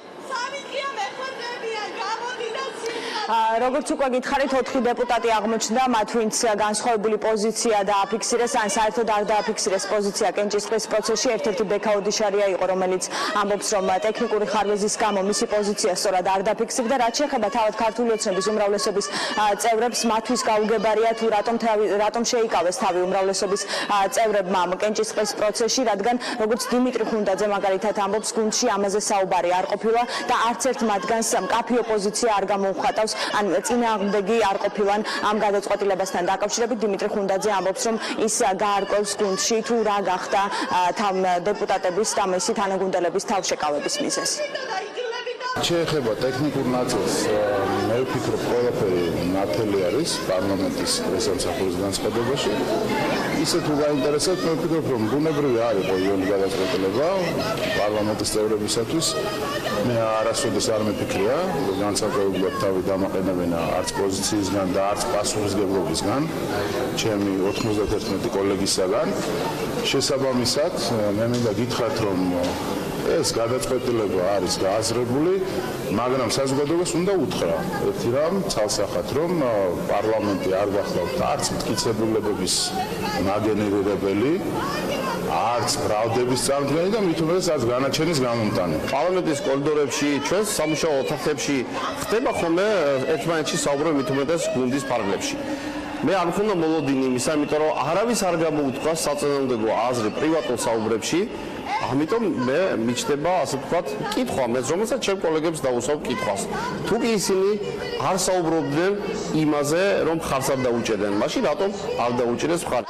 როგორც უკვე გითხარით, ოთხი დეპუტატი აღმოჩნდა, მათ ვინც განსხვავებული პოზიცია დააფიქსირეს, ან საერთოდ არ დააფიქსირეს პოზიცია კენჭისყრის პროცესში. ერთ-ერთი ბექა ოდიშარია იყო, რომელიც ამბობს, რომ ტექნიკური ხარვეზის გამო მისი პოზიცია სწორად არ დაფიქსირდა. რაც შეეხება თავად ქართული ოცნების უმრავლესობის წევრებს, მათთვის გაუგებარია თუ რატომ რატომ შეიკავეს თავი უმრავლესობის წევრებმა ამ კენჭისყრის პროცესში, რადგან როგორც დიმიტრი ხუნდაძე მაგალითად ამბობს, გუნდში ამაზე საუბარი არ ყოფილა და არც ერთ მათგანს მკაფიო პოზიცია არ გამოუხატავს. ან წინააღმდეგი არ ყოფილან ამ გადაწყვეტილებასთან დაკავშირებით. დიმიტრი ხუნდაძე ამბობს, რომ ის გაარკვევს გუნდში თუ რა გახდა დეპუტატების და მისი თანაგუნდელების თავშეკავების მიზეზი. შეეხება ტექნიკურ ნაწილს, მე ვფიქრობ, ყველაფერი ნათელი არის პარლამენტის პრესამსახურის განცხადებაში. ისე თუ გაინტერესებთ, მე ვფიქრობ, რომ ბუნებრივი არ იყო იონი გადაწყვეტილება პარლამენტის წევრებისათვის. მე არასოდეს არ მიფიქრია, რომ განსაკუთრებულად თავი დამაყენებინა არც პოზიციისგან და არც პასუხისგებლობისგან ჩემი ოთხმოცდაერთი კოლეგისაგან. შესაბამისად, მე მინდა გითხრათ, რომ ეს გადაწყვეტილება არის გააზრებული, მაგრამ საზოგადოებას უნდა უთხრა ერთი რამ ცალსახად, რომ პარლამენტი არ გახლავთ არც მტკიცებულებების ნაგენერირებელი, არც ბრალდების წარმოდგენი და მით უმეტეს არც განაჩენის გამომტანი. პარლამენტის კორიდორებში, ჩვენს სამუშაო ოთახებში ხდება ხოლმე ერთმანეთში საუბრები მით უმეტეს გუნდის ფარგლებში. მე არ მქონდა მოლოდინი იმისა, იმიტომ რომ არავის არ გამოუთქვა საწინააღმდეგო აზრი პრივატულ საუბრებში. ამიტომ მე მიჩნდება, ასე ვთქვათ, კითხვა, მე რომელსაც ჩემ კოლეგებს დავუსვავ კითხვას. თუ კი ისინი არ საუბრობდნენ იმაზე, რომ ხარს არ დაუჭერდნენ, მაშინ რატომ არ დაუჭერეს ხარ?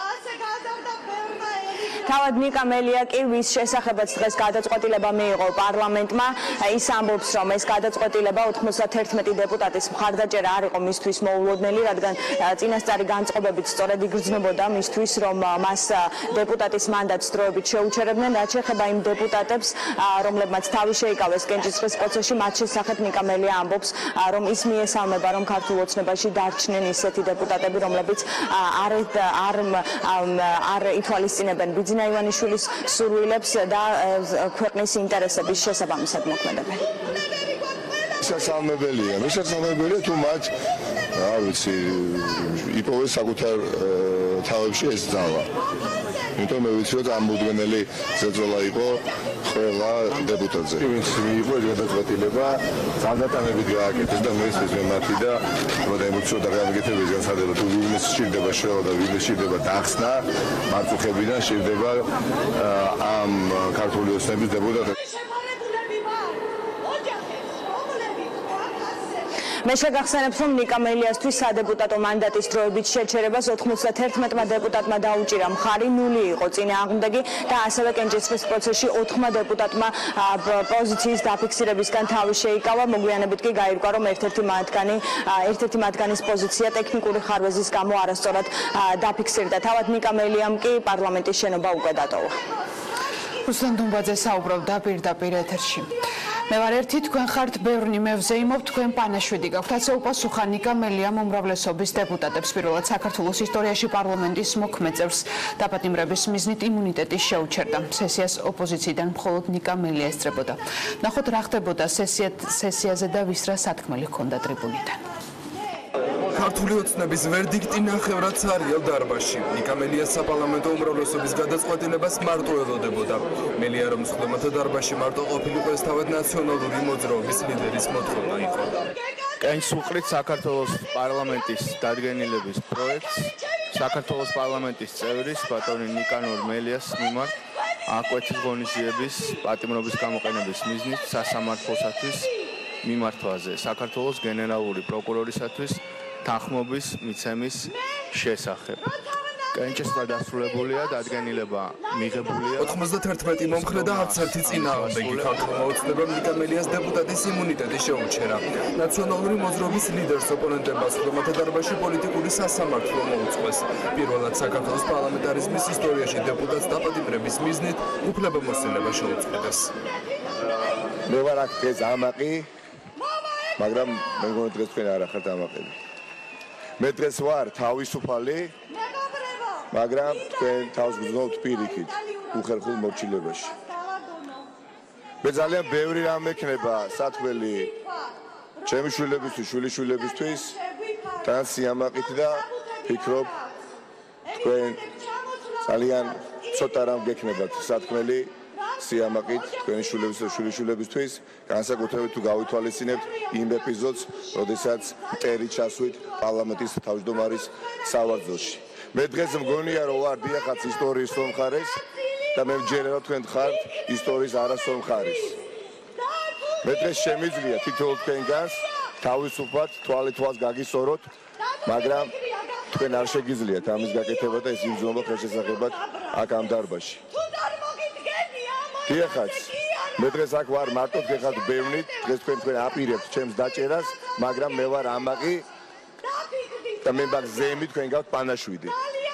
თავად ნიკა მელიაკი, ვის შესახებაც დღეს გადაწყვეტილება მიიღო პარლამენტმა, ის ამბობს, რომ ეს გადაწყვეტილება ოთხმოცდაერთი დეპუტატის მხარდაჭერა არ იყო მისთვის მოულოდნელი, რადგან წინასწარი განწყობებით სწორედ იგრძნობოდა მისთვის, რომ მას დეპუტატის მანდატს დროებით შეუჩერებდნენ. რაც შეეხება იმ დეპუტატებს, რომლებმაც თავი შეიკავეს კენჭისყრის პროცესში, მათ შესახებ ნიკა მელია ამბობს, რომ ის მიესალმება, რომ ქართულ ოცნებაში დარჩნენ ისეთი დეპუტატები, რომლებიც არ არ არ ითვალისწინებენ ბიძინა ივანიშვილის სურვილებს და ქვეყნის ინტერესების შესაბამისად მოქმედებენ. შესაძლებელია, შესაძლებელია თუ მათ, რა ვიცი, იპოვეს საკუთარ თავებში ეს ძალა. იმიტომ მე ვიცი რომ წარმოუდგენელი ზეწოლა იყო ყველა დეპუტატზე. ვინც მიიღო ეს გადაწყვეტილება ძალდატანებით გააკეთეს და მე ეს მათი და რომ ემოციო და გამიგეთების განსადება თუ ვინმეს სჭირდება შევა და ვინმეს სჭირდება დახსნა მართუხებიდან სჭირდება ამ ქართული ოცნების დეპუტატები. მე შეგახსენებთ, რომ ნიკა მელიასთვის სადეპუტატო მანდატის დროებით შეჩერებას ოთხმოცდაათმა დეპუტატმა დაუჭირა მხარი, ნული იყო წინააღმდეგი და ასევე კენჭისყრის პროცესში ოთხმა დეპუტატმა პოზიციის დაფიქსირებისგან თავი შეიკავა. მოგვიანებით კი გაირკვა, რომ ერთ-ერთი მათგანი ერთ-ერთი მათგანის პოზიცია ტექნიკური ხარვეზის გამო არასწორად დაფიქსირდა. თავად ნიკა მელიამ კი პარლამენტის შენობა უკვე დატოვა. რუსლან დუმბაძე საუბრობდა პირდაპირ ეთერში. მე ვარ ერთი, თქვენ ხართ ბევრნი, მე ვზეიმობ, თქვენ პანაშვიდი გაქვთ. ასე უპასუხა ნიკა მელიამ უმრავლესობის დეპუტატებს. პირველად საქართველოს ისტორიაში პარლამენტის მოქმედ წევრს დაპატიმრების მიზნით იმუნიტეტი შეუჩერდა. სესიას ოპოზიციიდან მხოლოდ ნიკა მელია ესწრებოდა. ნახოთ რა ხდებოდა სესიაზე და ვის რა სათქმელი ჰქონდა ტრიბუნიდან. ქართული ოცნების ვერდიქტი ნახევრად ცარიელ დარბაზში. ნიკა მელიას საპარლამენტო უმრავლესობის გადაწყვეტილებას მარტო ელოდებოდა. მელია რომ სხდომათა დარბაზში მარტო ყოფილიყო ეს თავად ნაციონალური მოძრაობის ლიდერის მოთხოვნა იყო. კენჭს უყრით საქართველოს პარლამენტის დადგენილების პროექტს საქართველოს პარლამენტის წევრის ბატონი ნიკანორ მელიას მიმართ აკვეთის ღონისძიების პატიმრობის გამოყენების მიზნით სასამართლოსათვის მიმართვაზე საქართველოს გენერალური პროკურორისათვის თანხმობის მიცემის შესახებ. კენჭესთან დასრულებულია დადგენილება მიღებულია ოთხმოცდაათი მომხრე და არც ერთი წინააღმდეგი ქართულმა ოცნებამ ნიკა მელიას დეპუტატის იმუნიტეტი შეუჩერა. ნაციონალური მოძრაობის ლიდერს ოპონენტებმა სხდომათა დარბაზში პოლიტიკური სასამართლო მოუწყვეს. პირველად საქართველოს პარლამენტარიზმის ისტორიაში დეპუტატს დაპატიმრების მიზნით უფლებამოსილება შეუწყვეტეს. მე ვარ აქ დღეს ამაყი, მაგრამ მე მგონი დღეს თქვენ არ ახართ ამაყები. მე დღეს ვარ თავისუფალი, მაგრამ თქვენ თავს გრძნობთ პირიქით უხერხულ მორჩილებაში. მე ძალიან ბევრი რამ ექნება სათქმელი ჩემი შვილებისთვის, შვილიშვილებისთვის, თან სიამაყით და ფიქრობ თქვენ ძალიან ცოტა რამ გექნებათ სათქმელი სიამაყით თქვენი შვილების და შვილიშვილებისთვის, განსაკუთრებით თუ გავითვალისწინებთ იმ ეპიზოდს, როდესაც მტერი ჩასვით პარლამენტის თავმჯდომარის სავარძელში. მე დღეს მგონია რომ ვარ დიახაც ისტორიის მომხარეს და მე მჯერა რომ თქვენ ხართ ისტორიის არასწორ მხარეს. მე დღეს შემიძლია თითოეულ თქვენგანს თავისუფლად თვალით თვალს გაგისწოროთ, მაგრამ თქვენ არ შეგიძლიათ ამის გაკეთება და ეს იბრძოლა ხელშესახებად აქ ამ დარბაზში. დიახაც მე დღეს აქ ვარ მარტო გეხათ ბევრნი, დღეს თქვენ თქვენ აპირებთ ჩემს დაჭერას, მაგრამ მე ვარ ამაყი და მე მაგ ზეიმი თქვენ გაქვთ პანაშვიდი.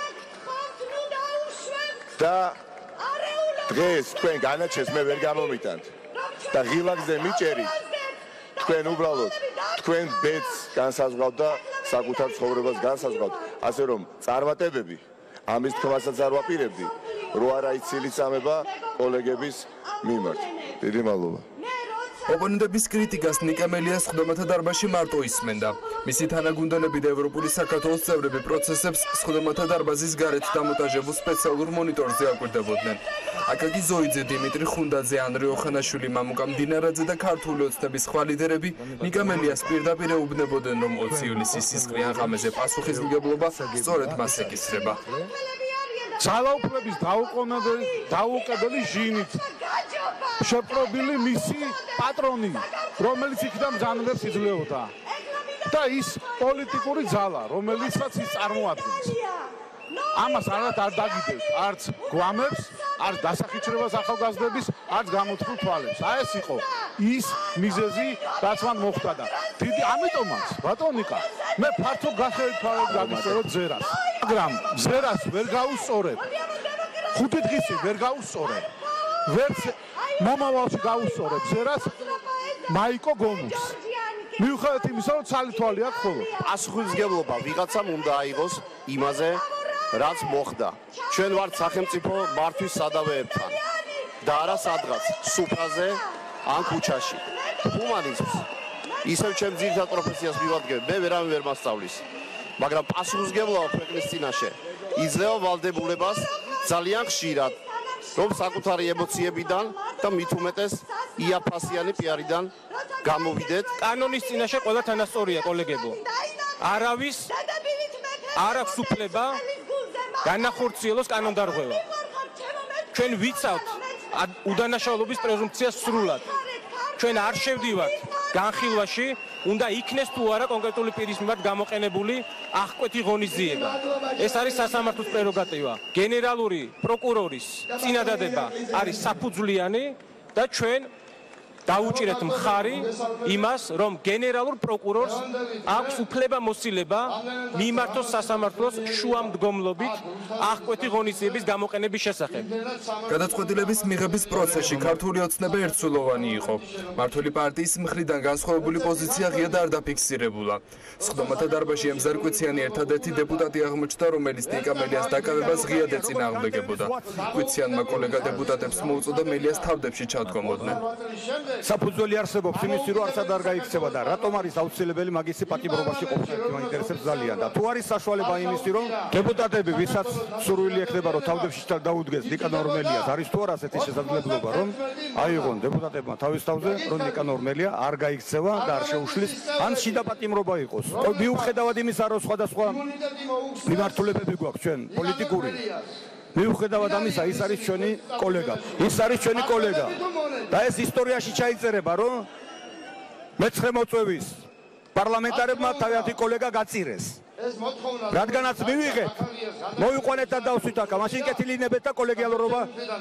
და დღეს თქვენ განაჩენს მე ვერ გამომიტანთ და ღილაკზე მიჭერით თქვენ უბრალოდ თქვენ ბედს განსაზღვრავთ და საკუთარ ცხოვრებას განსაზღვრავთ, ასე რომ წარმატებები ამის თქმასაც არ ვაპირებდი, რო არა იცილით წამება კოლეგების მიმართ. დიდი მადლობა. ოპონენტების კრიტიკას ნიკა მელიას სხდომათა დარბაზში მარტო ისმენდა. მისი თანაგუნდონები და ევროპული საქართველოს წევრები პროცესებს სხდომათა დარბაზის გარეთ დამონტაჟებულ სპეციალურ მონიტორზე აკვირდებოდნენ. აკაკი ზოიძე, დიმიტრი ხუნდაძე, ანდრე ოხანაშვილი, მამუკა მდინარაძე და ქართული ოცნების სხვა ლიდერები ნიკა მელიას პირდაპირ ეუბნებოდნენ, რომ ოცი ივლისის სისხლიან ღამეზე პასუხისმგებლობა სწორედ მას ეკისრება. ძალაუფლების დაუყებელი ჟინით შეპყრობილი მისი პატრონი, რომელიც იქიდან მძანვლებს იძლეოდა და ის პოლიტიკური ძალა, რომელიცაც ის წარმოადგენს. ამას არათ არ დაგიდებთ, არც გვამებს, არც დასახიჩრებას ახალგაზრდების, არც გამოთქმულ თვალებს. აი ეს იყო ის მიზეზი, რაც მან მოხდა და დიდი ამიტომაც, ბატონიკა, მე ფართო გახევით თვალებს გაგისწორებ ზერას. მაგრამ ზერას ვერ გაუსწორებ. ხუთი დღისი ვერ გაუსწორებ. ვერც მომავალში გაუსწორებ ზერას მაიკო გომუს. მიუხედავად იმისა, რომ ცალი თვალი აქვს ხოლო. პასუხისმგებლობა ვიღაცამ უნდა აიღოს იმაზე, რაც მოხდა. ჩვენ ვართ სახელმწიფო მართვის სადავეებთან და არა სადღაც სუფრაზე ან ქუჩაში. ჰუმანიზმს ისევ ჩემ ძირითად პროფესიას მივადგენ, მე ვერავინ ვერ მასწავლის. მაგრამ პასუხისმგებლობა ქვეყნის წინაშე იძლევა ვალდებულებას ძალიან ხშირად რომ საკუთარი ემოციებიდან და მით უმეტეს იაფასიანი პიარიდან გამოვიდეთ. კანონის წინაშე ყველა თანასწორია, კოლეგებო. არავის არ აქვს უფლება განახორციელოს კანონდარღვევა. ჩვენ ვიცავთ უდანაშაულობის პრეზუმპციას სრულად. ჩვენ არ შევდივართ განხილვაში, უნდა იქნეს თუ არა კონკრეტული პირის მიმართ გამოყენებული აღკვეთი ღონისძიება. ეს არის სასამართლოს პრეროგატივა. გენერალური პროკურორის წინადადება არის საფუძვლიანი და ჩვენ დაუჭირეთ მხარი იმას, რომ გენერალურ პროკურორს აქვს უფლება-მოსილება მიმართოს სასამართლოს შუამდგომლობით აღკვეთი ღონისძიების გამოყენების შესახებ. გადაწყვეტილების მიღების პროცესში ქართული ოცნება ერთსულოვანი იყო. მმართველი პარტიის მხრიდან განსხვავებული პოზიცია ღია და არ დაფიქსირებულა. სხდომათა დარბაზში ემზარ-კვიციანი ერთადერთი დეპუტატი აღმოჩნდა, რომელიც ნიკა მელიას დაკავებას ღიად ეწინააღმდეგებოდა. კვიციანმა კოლეგა დეპუტატებს მოუწოდა მელიას თავდებში ჩადგომოდნენ. საფუძველი არსებობს იმისი, რომ არც არ გაიქცევა და რატომ არის აუცილებელი მაგისი პატიმრობაში ყოფნა მაინტერესებს ძალიან და თუ არის საშუალება იმისი, რომ დეპუტატები, ვისაც სურვილი ექნება, რომ თავდებში დაუდგეს ნიკანორ მელიას, არის თუ არა ასეთი შესაძლებლობა, რომ აიღონ დეპუტატებმა თავის თავზე, რომ ნიკანორ მელია არ გაიქცევა და არ შეუშლის, ან შიდა პატიმრობა იყოს. მიუხედავად იმისა, რომ სხვადასხვა მიმართულებები გვაქვს ჩვენ პოლიტიკური მიუხედავად ამისა, ის არის ჩვენი კოლეგა. ის არის ჩვენი კოლეგა. და ეს ისტორიაში ჩაიწერება, რომ მეცხრე მოწვევის პარლამენტარებმა თავიანთი კოლეგა გაწირეს. რადგანაც მივიღეთ, მოვიყვანეთ და დავსვით აქ, მაშინ კეთილინებეთ და კოლეგიალურობა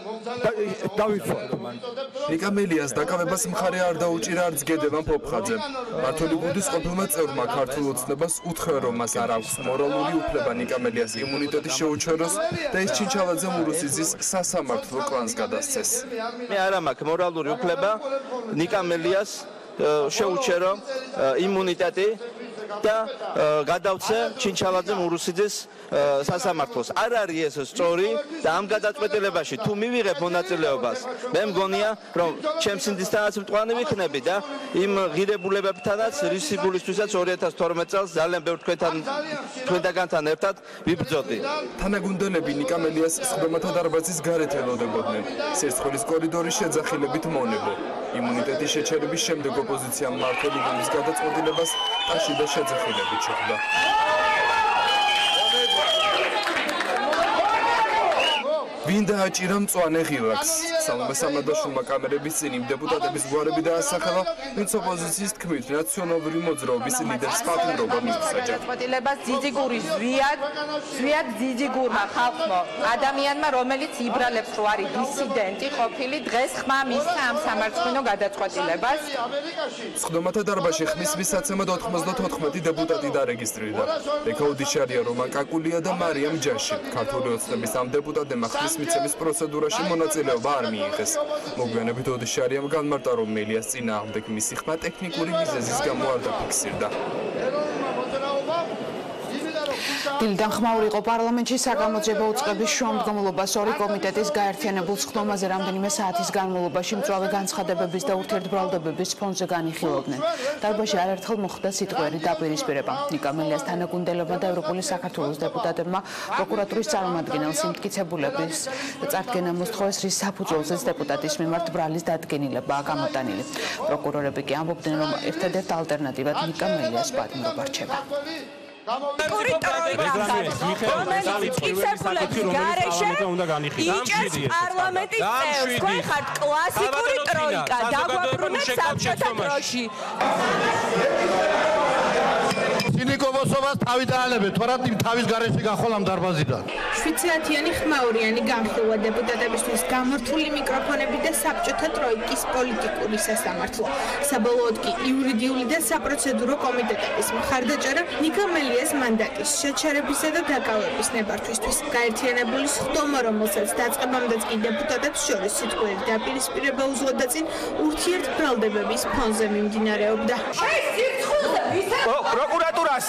დავიცვათ. ნიკა მელიას დაკავებას მხარე არ დაუჭირა არც გედევან ფოფხაძემ. მმართველი გუნდის ყოფილმა წევრმა ქართულ ოცნებას უთხრა, რომ მას არ აქვს მორალური უფლება ნიკა მელიას იმუნიტეტი შეუჩეროს და ის ჩინჩალაძე მურუსიძის სასამართლო კლანს გადასცეს. მე არ მაქვს მორალური უფლება ნიკა მელიას შეუჩერო იმუნიტეტი და გადავცე ჩინჩალაძე მურუსიძის სასამართლოს. არ არის ეს სწორი და ამ გადაწყვეტილებაში თუ მივიღებ მონაწილეობას, მე მგონია, რომ ჩემს სინდისთანაც მტკვანი ვიქნები და იმ ღირებულებებთანაც რისიბულისთვისაც ორი ათას თორმეტ წელს ძალიან ბევრ თქვენთან თქვენთანთან ერთად ვიბრძოდი. თანაგუნდელები ნიკა მელიას სხდომათა დარბაზის გარეთ ელოდებოდნენ. სირცხვილის კორიდორის შეძახილებით მონებო. იმუნიტეტის შეჩერების შემდეგ ოპოზიციამ მმართველი გუნდის გადაწყვეტილებას ტაში და შეძახილებით შეხვდა. ვინ დააჭირა მწვანე ღილაკს? სალომე სამადაშვილმა კამერების წინ იმ დეპუტატების გვარები დაასახელა, ვინც ოპოზიციის თქმით ნაციონალური მოძრაობის ლიდერს პატიმრობა მისცა. გადაწყვეტილებას ძიძიგური ზვიად, ზვიად ძიძიგურმა ხალხმა, ადამიანმა, რომელიც იბრალებს, რომ არის დისიდენტი ყოფილი, დღეს ხმა მისცა ამ სამარცხვინო გადაწყვეტილებას. სხდომათა დარბაზში ხმის მისაცემად ოთხმოცდათოთხმეტი დეპუტატი დარეგისტრირდა. ლეკა უდიშარია, რომან კაკულია და მარიამ ჯაში. ქართული ოცნების ამ დეპუტატებმა ხმის მიცემის პროცედურაში მონაწილეობა არ მიიღეს. მოგვიანებით ოდიშარიამ განმარტა, რომ მელიას წინააღმდეგ მისი ხმა ტექნიკური მიზეზის გამო არ დაფიქსირდა. დილიდან ხმაური იყო პარლამენტში საგამოძიებო უწყების შუამდგომლობას ორი კომიტეტის გაერთიანებულ სხდომაზე რამდენიმე საათის განმავლობაში მწვავე განცხადებების და ურთიერთბრალდებების ფონზე განიხილავდნენ. დარბაზში არაერთხელ მოხდა სიტყვიერი დაპირისპირება. ნიკა მელიას თანაგუნდელებმა და ევროპული საქართველოს დეპუტატებმა პროკურატურის წარმომადგენელს იმტკიცებულების წარდგენა მოსთხოვეს, რის საფუძველზეც დეპუტატის მიმართ ბრალის დადგენილებაა გამოტანილი. პროკურორები კი ამბობდნენ, რომ ერთადერთ ალტერნატივად ნიკა მელიას პატიმრობა რჩება. იჭერს პარლამენტის წევრს, თქვენ ხართ კლასიკური ტროიკა, დაგვაბრუნეთ საბჭოთა დროში. სინიკოვოსობას თავი დაანებეთ, თორემ იმ თავის გარეშე გახვალ ამ დარბაზიდან. შვიდსაათიანი ხმაურიანი განხილვა დეპუტატებისთვის გამორთული მიკროფონები და საბჭოთა ტროიკის პოლიტიკური სასამართლო. საბოლოოდ კი იურიდიული და საპროცედურო კომიტეტების მხარდაჭერა ნიკა მელიას მანდატის შეჩერებისა და დაკავების ნებართვისთვის. გაერთიანებული სხდომა, რომელსაც დაწყებამდეც კი დეპუტატებს შორის სიტყვიერი დაპირისპირება უძღვოდა წინ, ურთიერთბრალდებების ფონზე მიმდინარეობდა. პროკურატურას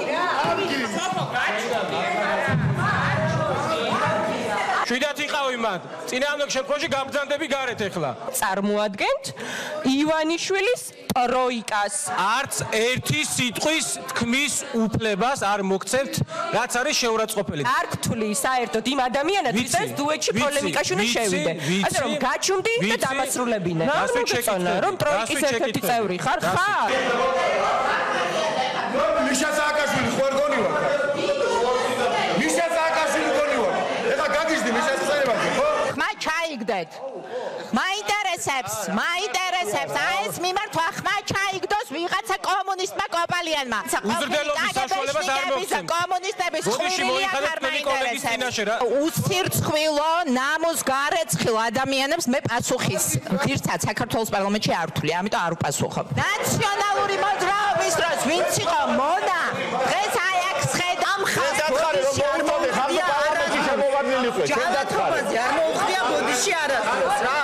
შვიდად იყავ იმა მან წინააღმდეგ შემთხვევაში გაბრძანდები გარეთ ეხლა. წარმოადგენთ ივანიშვილის ტროიკას. არც ერთი სიტყვის თქმის უფლებას არ მოგცემთ, რაც არის შეურაცხყოფელი. არ გთვლი საერთოდ იმ ადამიანად, ვისაც დუეტში პოლემიკაში უნდა შევიდე. ასე რომ გაჩუმდი და დამასრულებინე. რა მოგწონა, რომ ტროიკის ერთ-ერთი წევრი ხარ? ხარ? მიშა სააკაშვილი ხوار გონი ვარ. მიშა სააკაშვილი გონი ვარ. ეხლა გაგიჟდი მიშა სააკაშვილი, ხო? ხმა ჩაიგდეთ. მაინტერესებს, მაინტერესებს, აი ეს მიმართვა ხმა ჩაიგდოს ვიღაცა კომუნისტმა კოპალიანმა. უზრდელობის საშუალებას არ მოგცემ. კომუნისტების ხურილი არ მაინტერესებს. უსირცხვილო, ნამოსგარეცხილ ადამიანებს მე პასუხის ღირსად საქართველოს პარლამენტში არ ვთვლი, ამიტომ არ ვპასუხობ. ნაციონალური მოძრაობის დროს ვინც იყო მონა, დღეს აი აქ შედამ ხალხს ბოდიში არ მოუხდია პარლამენტში შემოვარდნილი იყო. ჯალათობაზე არ მოუხდია ბოდიში არ ახდოს რა.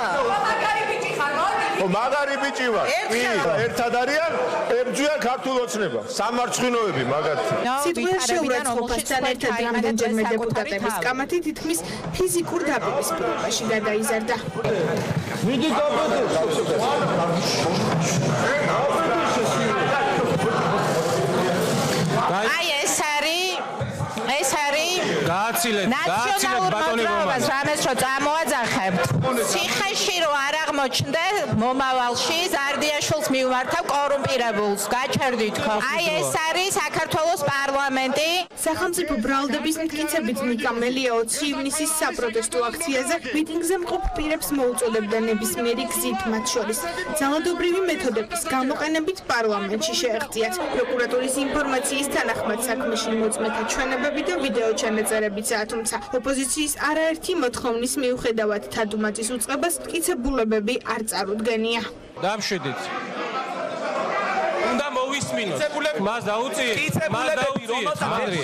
ო მაგარი ბიჭი ვარ. ერთად არიან, ებრძვიან ქართულ ოცნება. სამარცხინოები მაგათი. სიტყვის შეურაცხყოფასთან ერთად რამდენჯერმე დეპუტატების კამათი თითქმის ფიზიკურ დაპირისპირებაში გადაიზარდა. მიდი დაბადე. აი ეს არის ეს არის გააცილეთ, გააცილეთ ბატონი რომანი. რამეს რო წამოაძახებთ. ციხეში რო არ აღმოჩნდე მომავალში ზარდიაშვილს მივმართავ კორუმპირებულს. გაჩერდით ხო? აი ეს არის საქართველოს პარლამენტი. სახელმწიფო ბრალდების მტკიცებით ნიკა მელია ოცი ივნისის საპროტესტო აქციაზე მიტინგზე მყოფ პირებს მოუწოდებდა ნებისმიერი გზით, მათ შორის ძალადობრივი მეთოდების გამოყენებით პარლამენტში შეეღწიათ. პროკურატურის ინფორმაციის თანახმად საქმეში მოწმეთა ჩვენებები და ვიდეო ჩანაწერებიცაა, თუმცა ოპოზიციის არაერთი მოთხოვნის მიუხედავად თადუმაძის უწყებას მტკიცებულებები არ წარუდგენია. დამშვიდით. უნდა მოვისმინოთ. მას დაუწიეთ. მას დაუწიეთ.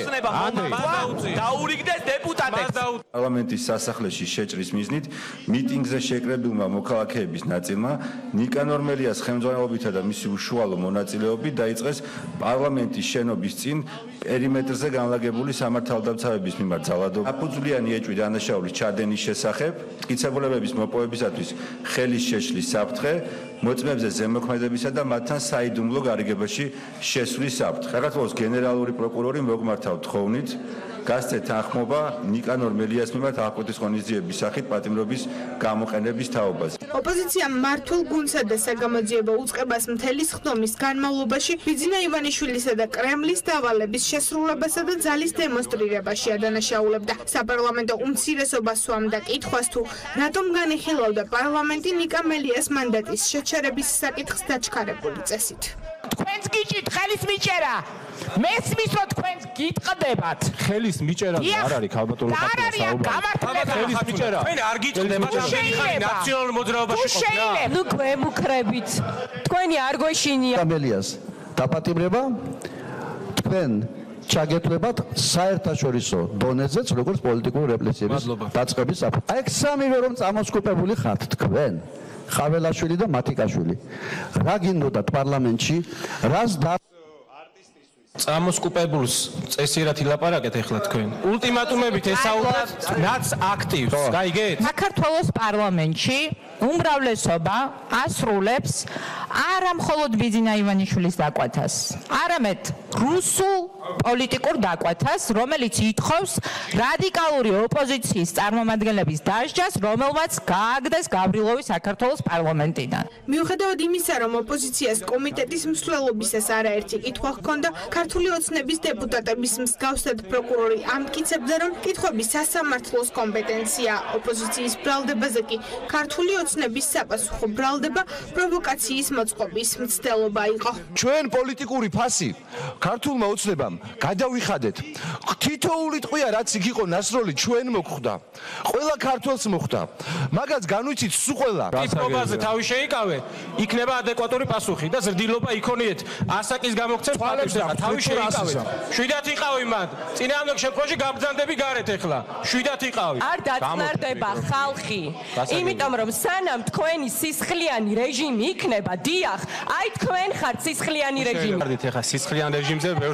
მადრე. დაურიგდეს დეპუტატებს. პარლამენტის სასახლეში შეჭრის მიზნით მიტინგზე შეკრებილმა მოქალაქეების ნაწილმა ნიკანორ მელიას ხელმძღვანელობითა და მისი უშუალო მონაწილეობით დაიწყეს პარლამენტის შენობის წინ პერიმეტრზე განლაგებული სამართალდამცავების მიმართ ძალადობა. აფუძვლიანი ეჭვი დანაშაულის ჩადენის შესახებ, მტკიცებულებების მოპოვებისათვის ხელის შეშლის საფრთხე, მოწმებზე ზემოქმედებისა და მათთან საიდუმლო გარიგებაში შესვლის საფრთხე. საქართველოს გენერალური პროკურორი მოგმართავ თხოვნით გასცეთ თანხმობა ნიკანორ მელიას მიმართ აღკვეთის ღონისძიების სახით პატიმრობის გამოყენების თაობაზე. ოპოზიციამ მართულ გუნდსა და საგამოძიებო უწყებას მთელი სხდომის განმავლობაში ბიძინა ივანიშვილისა და კრემლის დავალების შესრულებასა და ძალის დემონსტრირებაში ადანაშაულებდა. საპარლამენტო უმცირესობას სვამდა კითხვას თუ რატომ განიხილავდა პარლამენტი ნიკა მელიას მანდატის შეჩერების საკითხს დაჩქარებული წესით. თქვენს გიჭით ხელის მიჭერა. მესმის რომ თქვენ გიტყდებათ. ხელის მიჭერა არ არის ქალბატონო გამართლება. ხელის მიჭერა. თქვენ არ გიტყდებათ, მაგრამ ნაციონალურ მოძრაობაში ყოფნა. ნუ გვემუქრებით. თქვენი არ გვეშინია. მელიას დაპატიმრება თქვენ ჩაგეთვლებათ საერთაშორისო დონეზეც როგორც პოლიტიკური რეპრესიების დაწყების საფუძველი. აი სამივე რომ წამოსკუპებული ხართ თქვენ. ხაველაშვილი და მათიკაშვილი. რა გინდოდათ პარლამენტში? რას და წამოსკუპებულს წესიერად ილაპარაკეთ ახლა თქვენ. ულტიმატუმებით ესაუბრეთ რაც აქტივს. გაიგეთ? საქართველოს პარლამენტში უმრავლესობა ასრულებს არა მხოლოდ ბიძინა ივანიშვილის დაკვეთას, არამედ რუსულ პოლიტიკურ დაკვეთას, რომელიც ითხოვს რადიკალური ოპოზიციის წარმომადგენლების დასჯას, რომელმაც გააგდეს გავრილოვი საქართველოს პარლამენტიდან. მიუხედავად იმისა, რომ ოპოზიციას კომიტეტის მსვლელობისას არაერთი კითხვა ჰქონდა, ქართული ოცნების დეპუტატების მსგავსად პროკურორი ამტკიცებდა, რომ კითხვები სასამართლოს კომპეტენცია. ოპოზიციის ბრალდებაზე კი ქართული ოცნების საპასუხო ბრალდება პროვოკაციის მოწყობის მცდელობა იყო. ჩვენ პოლიტიკური ფასი ქართულმა ოცნებამ გადავიხადეთ. თითოეული ტყვია რაც იქ იყო ნასროლი ჩვენ მოხვდა. ყველა ქართველს მოხვდა. მაგას განვიცით სულ ყველა. პრობაზე თავი შეიკავე, იქნება ადეკვატური პასუხი და ზრდილობა იქონიეთ. ასაკის გამოგცემს პატივს თავი შეიკავე. შვიდათ იყავი მანდ. წინააღმდეგ შემთხვევაში გაბრძანდები გარეთ ეხლა. შვიდათ იყავი. არ დაწნარდება ხალხი. იმიტომ რომ სანამ თქვენი სისხლიანი რეჟიმი იქნება, დიახ, აი თქვენ ხართ სისხლიანი რეჟიმი. ხარდით ეხლა სისხლიან რეჟიმზე ვერც ულაპარაკ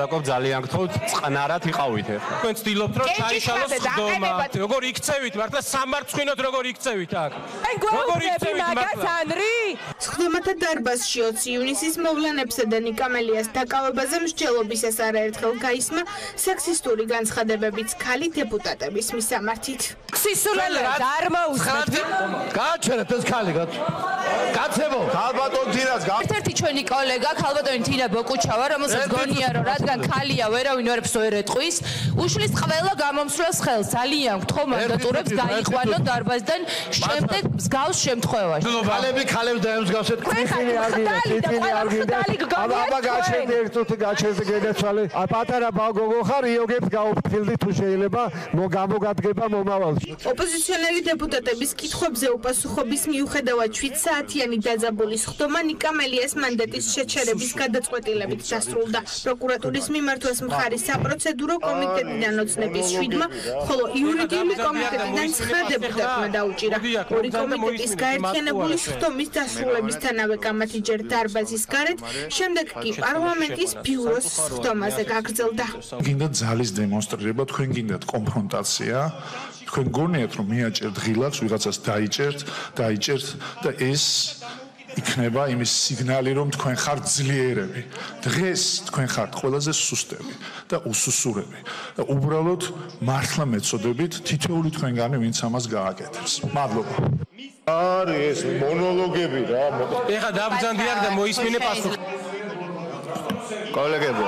ლაპარაკობ ძალიან გთხოვთ, წყნარად იყავით ახლა. თქვენ ცდილობთ რომ ჩაიშალოს ხდომა. როგორ იქცევით მართლა სამარცხვინოდ როგორ იქცევით აქ? როგორ იქცევით მართლა? სხდომათა დარბაზში ოცი ივნისის მოვლენებსა და ნიკამელიას დაკავებაზე მსჯელობისას არაერთხელ გაისმა სექსისტური განცხადებებიც ქალი დეპუტატების მისამართით. ქსისულელებს არ მოусმენთ. გააჩერეთ ეს ქალი კაცებო. ქალბატონ თინას ერთ-ერთი ჩვენი კოლეგა ქალბატონი თინა ბოკუჩავა, რომელსაც გონია რომ რადგან ქალია ვერავინ ვერაფერს ვერ ეტყვის, უშლის ყველა გამომსვლელს ხელს. ძალიან გთხოვ მანდატურებს დაიყვანო დარბაზიდან შემდეგ მსგავს შემთხვევაში. ქალები ქალებს დაემსგავსეთ. ტიფინი არ გინდა, ტიფინი არ გინდა. აბა აბა გაჩერდი ერთ წუთი გაჩერდი გადაცვალე. პატარა ბავგოგო ხარ, იოგებს გაუფრთხილდი თუ შეიძლება გამოგადგება მომავალში. ოპოზიციონერი დეპუტატების კითხვებზე უპასუხობის მიუხედავად შვიდ საათიანი დაძაბული სხდომა ნიკამელიას მანდატის შეჩერების გადაწყვეტილებით დასრულდა. პროკურატურის მიმართვას მხარი საპროცედურო კომიტეტიდან ოცნების შვიდმა, ხოლო იურიდიული კომიტეტიდან ცხრა დეპუტატმა დაუჭირა. ორი კომიტეტის გაერთიანებული სხდომის დასრულებისთანავე კამათი ჯერ დარბაზის გარეთ, შემდეგ კი პარლამენტის ბიუროს სხდომაზე გაგრძელდა. გინდათ ძალის დემონსტრირება, თქვენ გინდათ კონფრონტაცია, თქვენ გონიათ რომ მიაჭერთ ღილაკს, ვიღაცას დაიჭერთ, დაიჭერთ და ეს იქნება იმის სიგნალი რომ თქვენ ხართ ძლიერები. დღეს თქვენ ხართ ყველაზე სუსტები და უსუსურები და უბრალოდ მართლა მეწოდებით თითოეული თქვენგანი ვინც ამას გააკეთებს. მადლობა. არის მონოლოგები რა. ეხა დაბრძანდიარ და მოისმინე პასუხი. კოლეგებო.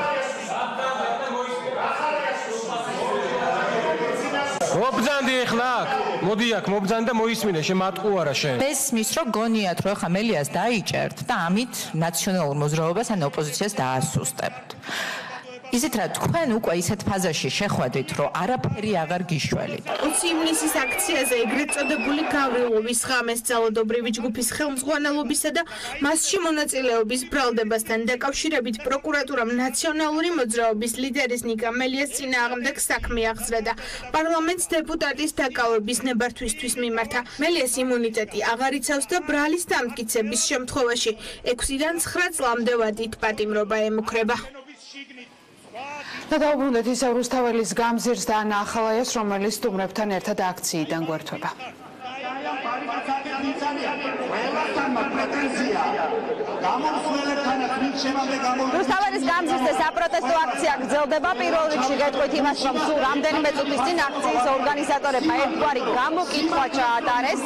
მობძანდი ეხლა აქ. მოდი აქ მობძანდი და მოისმინე, შემატყუარა შენ. მესმის რომ გონიათ რომ ეხა მელიას დაიჭერთ და ამით ნაციონალურ მოძრაობას ან ოპოზიციას დაასუსტებთ. ისეთ რა თქვენ უკვე ისეთ ფაზაში შეხვედით რომ არაფერი აღარ გიშველით. ოცი ივნისის აქციაზე ეგრეთ წოდებული გავრილობის ღამეს ძალადობრივი ჯგუფის ხელმძღვანელობისა და მასში მონაწილეობის ბრალდებასთან დაკავშირებით პროკურატურამ ნაციონალური მოძრაობის ლიდერის ნიკამელიას წინააღმდეგ საქმე აღზრდა. პარლამენტს დეპუტატის დაკავების ნებართვისთვის მიმართა. მელიას იმუნიტეტი აღარ იცავს და ბრალის დამტკიცების შემთხვევაში ექვსიდან ცხრა წლამდე ვადით პატიმრობა ემუქრება. და დაუბრუნდეთ ისევ რუსთაველის გამზირს და ანა ახალაიას, რომელიც სტუმრებთან ერთად აქციიდან გვერდება. რუსთაველის გამზირზე საპროტესტო აქცია გრძელდება. პირველ რიგში გეტყვით იმას, რომ სულ რამდენიმე წუთის წინ აქციის ორგანიზატორებმა ერთგვარი გამოკითხვა ჩაატარეს.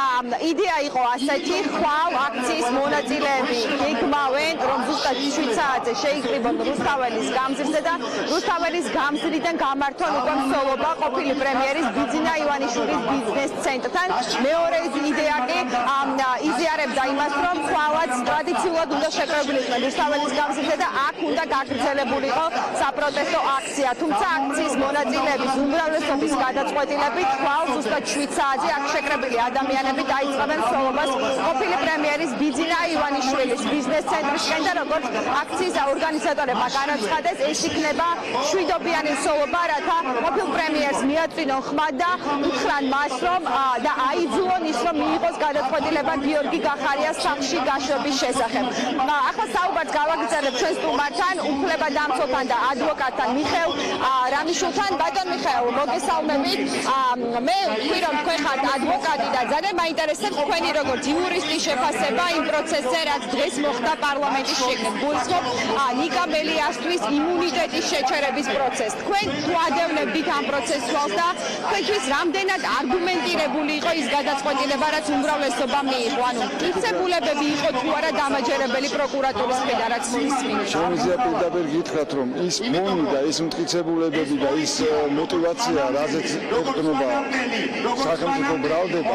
იდეა იყო ასეთი, ხვალ აქციის მონაწილეები გეგმავენ, რომ ზუსტად შვიდ საათზე შეიკრიბონ რუსთაველის გამზირზე და რუსთაველის გამზირიდან გამართონ უკვე მსვლელობა ყოფილი პრემიერის ბიძინა ივანიშვილის ბიზნეს ცენტრთან. მეორე იდეა კი იზიარებდა იმას, რომ ხვალაც ტრადიციულად უნდა შეკრებულიყვნენ რუსთაველის გამზირზე და აქ უნდა გაგრძელებულიყო საპროტესტო აქცია. თუმცა აქციის მონაწილეების უმრავლესობის გადაწყვეტილებით ხვალ ზუსტად შვიდ საათზე აქ შეკრებილი ადამიანები დაიწყებენ მსვლელობას ყოფილი პრემიერის ბიძინა ივანიშვილის ბიზნეს ცენტრისკენ და როგორც აქციის ორგანიზატორებმა განაცხადეს, ეს იქნება შვიდობიანი მსვლელობა, რათა ყოფილ პრემიერს მიაწვინონ ხმა და უთხრან მას, რომ და აიძულონ ის, რომ მიიღოს გადაწყვეტილება გიორგი გახარიას სახლში გაშვების შესახებ. ახლა საუბარს გავაგრძელებ ჩვენ სტუმართან, უფლებადამცველთან და ადვოკატთან მიხეილ რამიშულთან. ბატონ მიხეილ, მოგესალმებით. მე ვთქვი, რომ თქვენ ხართ ადვოკატი და ძალიან მაინტერესებს თქვენი როგორც იურისტი შეფასება იმ პროცესზე, რაც დღეს მოხდა პარლამენტის შიგნით. გულისხმობ ნიკამელიასთვის იმუნიტეტის შეჩერების პროცესს. თქვენ თუ ადევნებდით ამ პროცესს თვალს და თქვენთვის რამდენად არგუმენტირებული იყო ის გადაწყვეტილება, რაც უმრავლესობამ მიიღო? ანუ მტკიცებულებები იყო თუ არა დამაჯერებელი პროკურატურის მხრიდან, რაც მოისმინეთ? შემიძლია პირდაპირ გითხრათ, რომ ის ფონი და ის მტკიცებულებები და ის мотивация, რაზეც ეყრდნობა სახელმწიფო ბრალდება,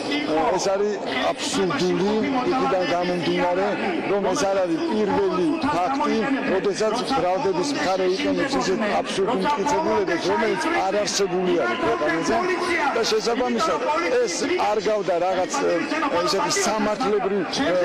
ეს არის აბსურდული, იქიდან გამომდინარე, რომ ეს არ არის პირველი ფაქტი, როდესაც ბრალდების მხარე იყენებს ისეთ აბსურდულ მტკიცებულებებს, რომელიც არ არსებული არის ქვეყანაზე და შესაბამისად ეს არ გავდა რაღაც ისეთი სამართლებრივ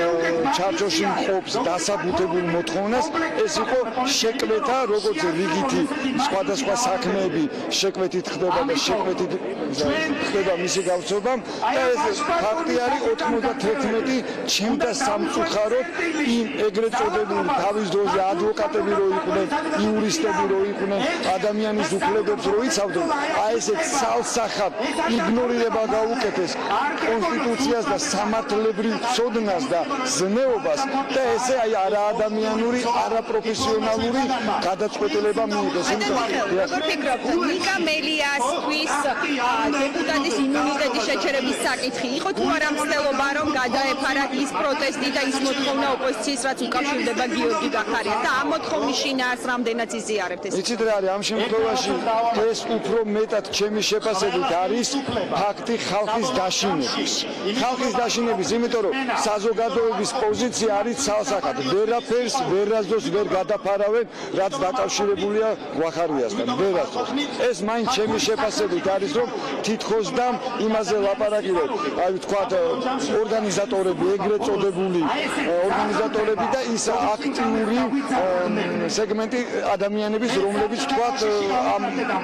ჩარჩოში მყოფს დასაბუთებულ მოთხოვნას, ეს იყო შეკვეთა, როგორც რიგითი სხვადასხვა საქმეები შეკვეთით ხდება და შეკვეთით ხდება მისი გავცობა და ეს ფაქტი არის ოთხმოცდათექვსი მეთერთმეტი ჩემთა სამწუხაროდ იმ ეგრეთ წოდებული თავის დროზე ადვოკატები რო იყვნენ, იურისტები რო იყვნენ, ადამიანის უფლებებს რო იცავდნენ, აი ესეთ სალსახად იგნორირება გაუკეთეს კონსტიტუციას და სამართლებრივ ცოდნას და ზნეობას და ესე აი არაადამიანური, არაპროფესიონალური გადაწყვეტილება მიიღეს. როგორ ფიქრობთ, ნიკა მელიასთვის დეპუტატის იმუნიტეტის შეჩერების საკითხი იყო თუ არა მცდელობა, რომ გადაეფარა ის პროტესტი და ის მოთხოვნა ოპოზიციის, რაც უკავშირდება გიორგი გახარიას და ამ მოთხოვნის შინაარსს რამდენად იზიარებთ ეს? იცით რა არის ამ შემთხვევაში ეს უფრო მეტად ჩემი შეფასებით არის ფაქტი ხალხის დაშინების. ხალხის დაშინების, იმიტომ რომ საზოგადოების პოზიცია არის ცალსახად. ვერაფერს ვერასდროს ვერ გადაფარავენ, რაც დაკავშირებულია გვახარიასთან. ვერასდროს. ეს მაინც ჩემი შეფასებით არის, რომ თითქოს და იმაზე ლაპარაკი, რომ აი ვთქვათ ორგანიზატორები, ეგრეთ წოდებული ორგანიზატორები და ის აქტიური სეგმენტი ადამიანების, რომლებიც ვთქვათ ამ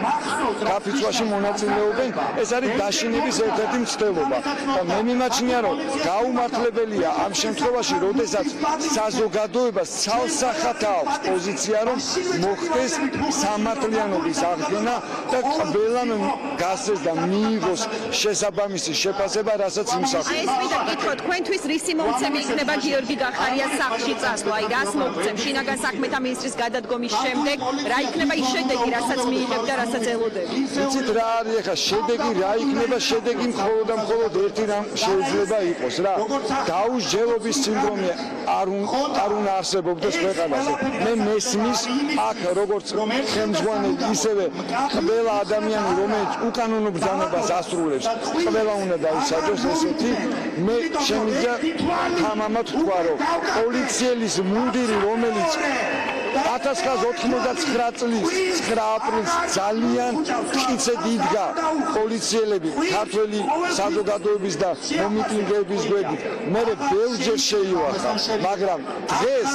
გაფიცვაში მონაწილეობენ, ეს არის დაშინების ერთ-ერთი მცდელობა. და მე მიმაჩნია, რომ გაუმართლებელია ამ შემთხვევაში, როდესაც საზოგადოებას ცალსახად აქვს პოზიცია, რომ მოხდეს სამართლიანობის აღდგენა და ყველამ გასცეს და მიიღოს შესაბამისი შეფასება, რასაც იმსახურებს. აი ეს მინდა გითხრა, თქვენთვის რისი მომცემი იქნება გიორგი გახარიას სახლში წასვლა? აი რას მოგცემ შინაგან საქმეთა მინისტრის გადადგომის შემდეგ, რა იქნება ის შედეგი, რასაც მიიღებ და რასაც ელოდები? იცით რა არის ახლა შედეგი, რა იქნება შედეგი? მხოლოდ და მხოლოდ ერთი რამ შეიძლება იყოს რა. დაუსჯელობის სინდრომი არ არ უნდა არსებობდეს ქვეყანაზე. მე მესმის აქ როგორც ხელმძღვანელი, ისევე ყველა ადამიანი, რომელიც უკანონო ბრძანებას ასრულებს, ყველა უნდა დაისაჯოს ესეთი. მე შემიძლია თამამად ვთქვა, რომ პოლიციელის მუნდირი, რომელიც ათას ცხრაასი ოთხმოცდათცხრა წლის ცხრა აპრილს ძალიან მტკიცედ იდგა პოლიციელები ქართველი საზოგადოების და მომიტინგეების გვერდით. მე ბევრჯერ შეივახა, მაგრამ დღეს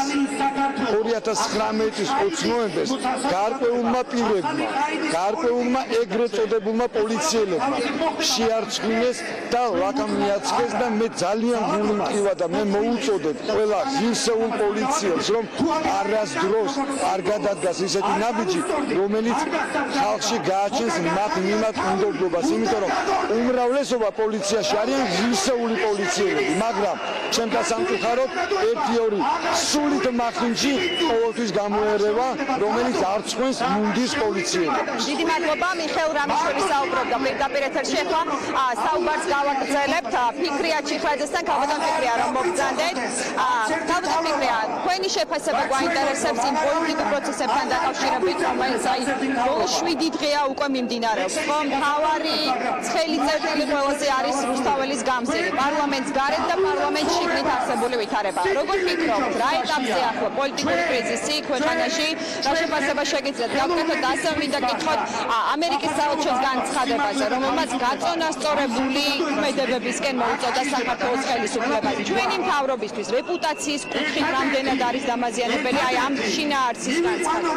ორი ათას ცხრამეტის ოცი ნოემბერს გარკვეულმა პირებმა, გარკვეულმა ეგრეთ წოდებულმა პოლიციელებმა შეარწმუნეს და ლაკა მიაწყეს და მე ძალიან გული მტკივა და მე მოუწოდებ ყველა ღირსეულ პოლიციელს, რომ არასდროს არ გადადგას ისეთი ნაბიჯი, რომელიც ხალხში გააჩენს მათ მიმართ უნდობლობას, იმიტომ რომ უმრავლესობა პოლიციაში არიან ღირსეული პოლიციელები, მაგრამ ჩემთა სამწუხაროდ ერთი ორი სულით მახინჯი ყოველთვის გამოერევა, რომელიც არ წყვენს მუნდის პოლიციელებს. დიდი მადლობა, მიხეილ რამიშვილი საუბრობდა პირდაპირ ეთერში. ახლა საუბარს გავაგრძელებთ ფიქრია ჩიხრაძესთან. ქალბატონ ფიქრია, რომ მოგძანდეთ. ქალბატონ ფიქრია, თქვენი შეფასება გვაინტერესებს იმ პოლიტიკურ პროცესებთან დაკავშირებით, რომელიც აი ბოლო შვიდი დღეა უკვე მიმდინარეობს. ხომ მთავარი ცხელი წერტილი ყველაზე არის რუსთაველის გამზირი, პარლამენტს გარეთ და პარლამენტში შიგნით არსებული ვითარება. როგორ ფიქრობთ, რა ეტაპზე ახლა პოლიტიკური კრიზისი ქვეყანაში? რა შეფასება შეგიძლიათ გავკეთოთ? ასე მინდა გითხოთ ამერიკის საელჩოს განცხადებაზე, რომელმაც გაწონასწორებული ქმედებებისკენ მოუწოდა საქართველოს ხელისუფლებას. ჩვენი მთავრობისთვის რეპუტაციის კუთხით რამდენად არის დამაზიანებელი აი ამ შინაარსის განცხადება?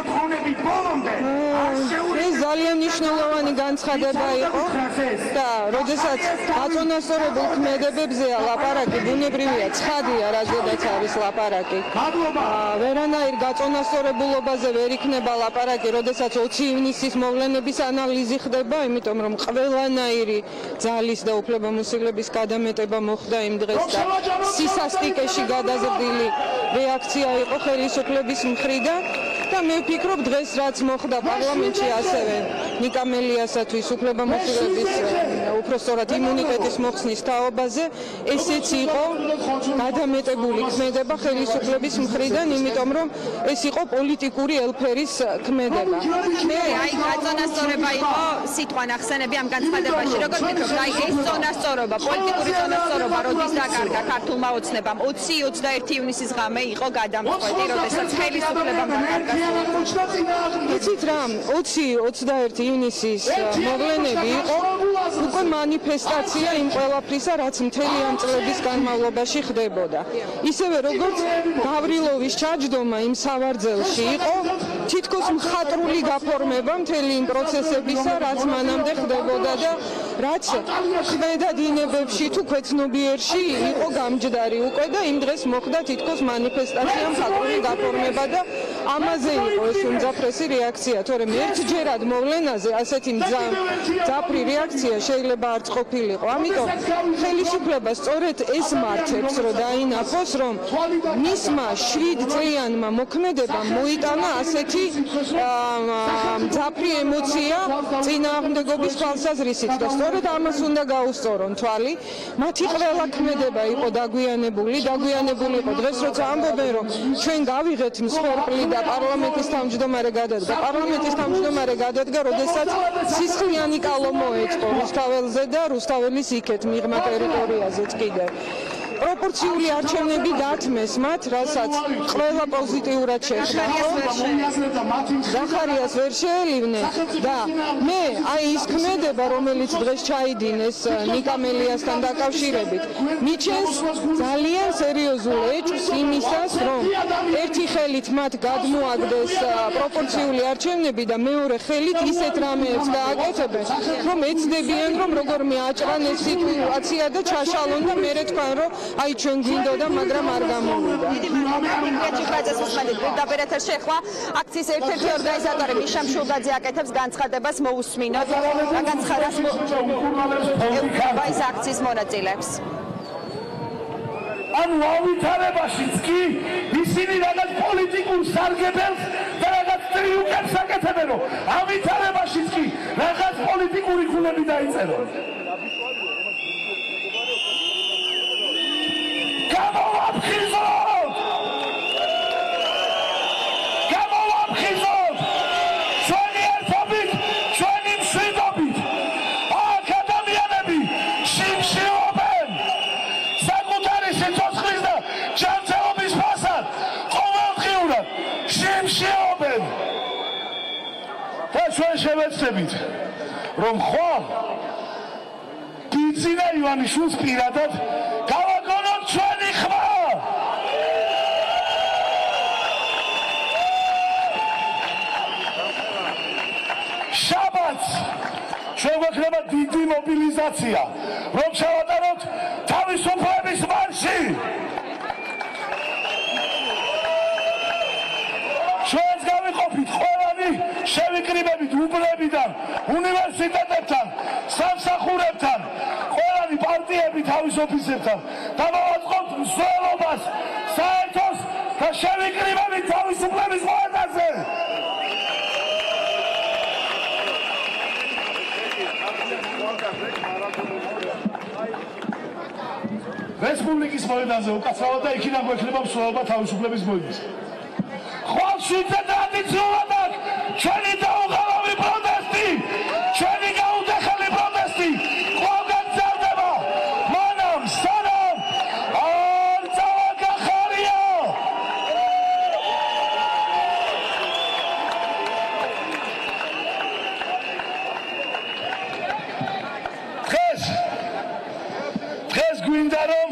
ეს ძალიან მნიშვნელოვანი განცხადება იყო და როდესაც გაწონასწორებულ ქმედებებზეა ლაპარაკი, ბუნებრივია, ცხადია, რაზედაც არის ლაპარაკი. ვერანაირ გაწონასწორებულობაზე ვერ იქნება ლაპარაკი, როდესაც ოცი ივნისის მოვლენების ანალიზი ხდება, იმიტომ რომ ყველანაირი ძალის და უფლებამოსილების გადამეტება მოხდა იმ დღეს და სისასტიკეში გადაზრდილი რეაქცია იყო ხელისუფლების მხრიდან და მე ვფიქრობ დღეს რაც მოხდა პარლამენტში ასევე ნიკა მელიასათვის უფლებამოსილების უпростоრად იმუნიტეტის მოხსნის თაობაზე ესეც იყო გადამეტებული ქმედება ხელისუფლების მხრიდან, იმიტომ რომ ეს იყო პოლიტიკური ელფერის ქმედება. მე აი გაწონასწორება იყო სიტყვა ნახსენები ამ განცხადებაში. როგორ ფიქრობთ, აი ეს წონასწორობა, პოლიტიკური წონასწორობა როდის დაკარგა ქართულმა ოცნებამ? ოცი ოცდაერთი ივნისის ღამე იყო გადამწყვეტი, როდესაც ხელისუფლებამ დაკარგა. იცით რა, ოცი ოცდაერთი ივნისის მოვლენები იყო უკვე მანიფესტაცია იმ ყველაფრისა, რაც მთელი ამ წლების განმავლობაში ხდებოდა. ისევე როგორც გავრილოვის ჩაჯდომა იმ სავარძელში იყო თითქოს მხატვრული გაფორმება მთელი იმ პროცესებისა, რაც მანამდე ხდებოდა და რაც ხვედა დინებებში თუ ქვეცნობიერში იყო გამჯდარი უკვე და იმ დღეს მოხდა თითქოს მანიფესტაცია მხატვრული გაფორმება და ამაზე იყო ეს უმძაფრესი რეაქცია, თორემ ერთჯერად მოვლენაზე ასეთი მძაფრი რეაქცია შეიძლება არც ყოფილიყო. ამიტომ ხელისუფლება სწორედ ეს მართებს, რომ დაინახოს, რომ მისმა შვიდ წლიანმა მოქმედებამ მოიტანა ასეთი მძაფრი ემოცია წინააღმდეგობის თვალსაზრისით და სწორედ ამას უნდა გაუსწორონ თვალი. მათი ყველა ქმედება იყო დაგვიანებული, დაგვიანებული იყო დღეს როცა ამბობენ, რომ ჩვენ გავიღეთ მსხვერპლი და პარლამენტის თავმჯდომარე გადადგა. პარლამენტის თავმჯდომარე გადადგა, როდესაც სისხლიანი კალო მოეწყო რუსთაველზე და რუსთაველის იქეთ მიღმა ტერიტორიაზეც კიდე. პროპორციული არჩევნები დათმეს მათ, რასაც ყველა პოზიტიურად შეხვდა. ზახარიას ვერ შეელივნეს და მე აი ის ქმედება, რომელიც დღეს ჩაიდინეს ნიკამელიასთან დაკავშირებით, მიჩენს ძალიან სერიოზულ ეჭვს იმისას, რომ ერთი ხელით მათ გადმოაგდეს პროპორციული არჩევნები და მეორე ხელით ისეთ რამეებს გააკეთებენ, რომ ეცდებიან, რომ როგორმე აჭრან ეს სიტუაცია და ჩაშალონ და მერე თქვენ, რომ აი ჩვენ გვინდოდა, მაგრამ არ გამოვიდა. დიდი მადლობა. ჩიხაძეს უსმენთ. პირდაპირ ეთერში ახლა აქციის ერთ-ერთი ორგანიზატორი მიშა მშულდაძე აკეთებს განცხადებას, მოусმინოთ. რა განცხადებას მოუხდება ის აქციის მონაწილეებს? ანუ ავითარებაშიც კი ისინი რაღაც პოლიტიკურ სარგებელს და რაღაც ტრიუმფებს აკეთებენ, რომ ავითარებაშიც კი რაღაც პოლიტიკური ქულები დაიწერონ. გამოვაფხიზოთ! გამოვაფხიზოთ! ჩვენი ერთობით, ჩვენი მშვიდობით აქ ადამიანები შიმშილობენ საკუთარი სიცოცხლის და ჯანმრთელობის ფასად ყოველდღიურად შიმშილობენ და ჩვენ შევეცდებით რომ ხვალ ბიძინა ივანიშვილს პირადად გავაგონოთ ჩვენი ხმა. შაბათს ჩვენ გვექნება დიდი მობილიზაცია, რომ ჩავატაროთ თავისუფლების მარში. ჩვენს გავიყოფით ყველანი შევიკრიბებით უბნებიდან, უნივერსიტეტებთან, სამსახურებთან, ყველანი პარტიები თავის ოფისებთან და მოვაწყობთ მსვლელობას საერთოს და შევიკრიბებით თავისუფლების მოედანზე. რესპუბლიკის მოედანზე უკაცრავად და იქიდან გვექნება მსვლელობა თავისუფლების მოედანზე. ხვალ შვიდზე ტრადიციულად აქ ჩვენი დაუღალავი პროტესტი, ჩვენი გაუდეხელი პროტესტი კვლავ გაგრძელდება, მანამ სანამ არ წავაგახარია. დღეს დღეს გვინდა რომ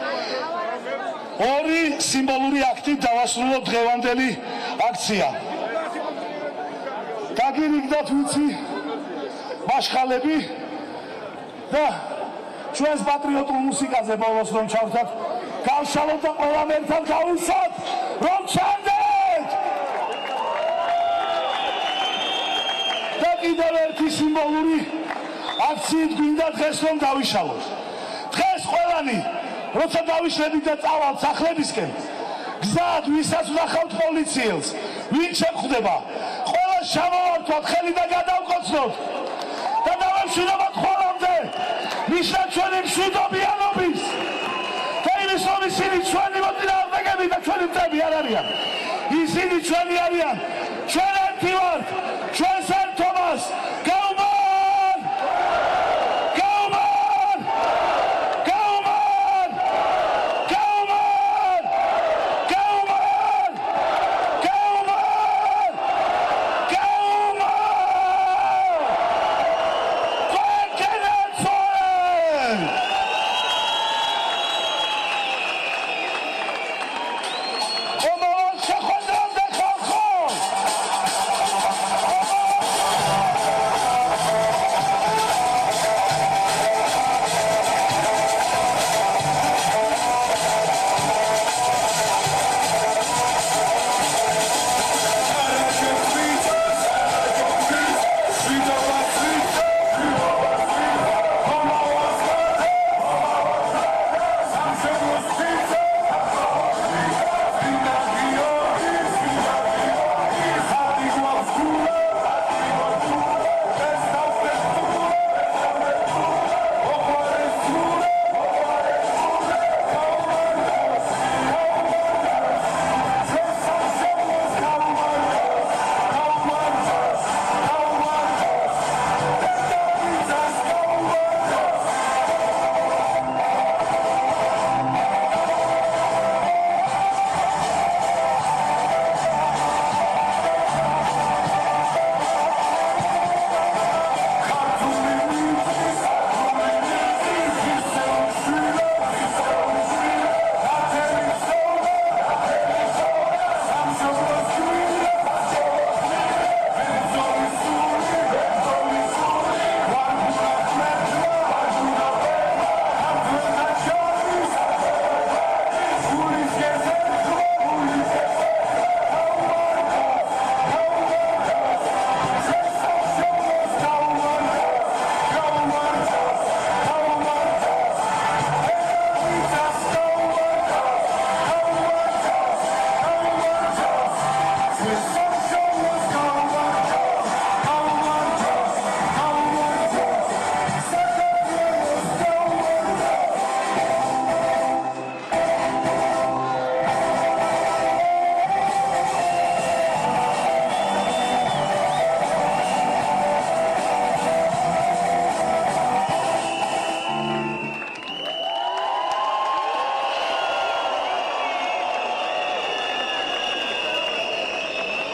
ორი სიმბოლური აქტი დავასრულოთ დღევანდელი აქცია. დაგირიგდათ ვიცი მაშხალები და ჩვენს პატრიოტულ მუსიკაზე ბოლოს რომ ჩავთათ, გავშალოთ და ყველამ ერთად გავუსვათ, რომ ჩანდეთ! და კიდევ ერთი სიმბოლური აქციით გვინდა დღეს რომ დავიშალოთ. დღეს ყველანი როცა დავიშლებით და წავალთ სახლებისკენ, გზად ვისაც ვნახავთ პოლიციელს, ვინ შეხვდება, ყველას ჩამოვართვათ ხელი და გადავკოცნოთ და დავამშვიდობოთ ხოლამდე ნიშნად ჩვენი მშვიდობიანობის და იმის რომ ისინი ჩვენი მოწინააღმდეგები და ჩვენი მტრები არ არიან. ისინი ჩვენი არიან, ჩვენ ერთი ვართ, ჩვენს ერთობას გაუმარ!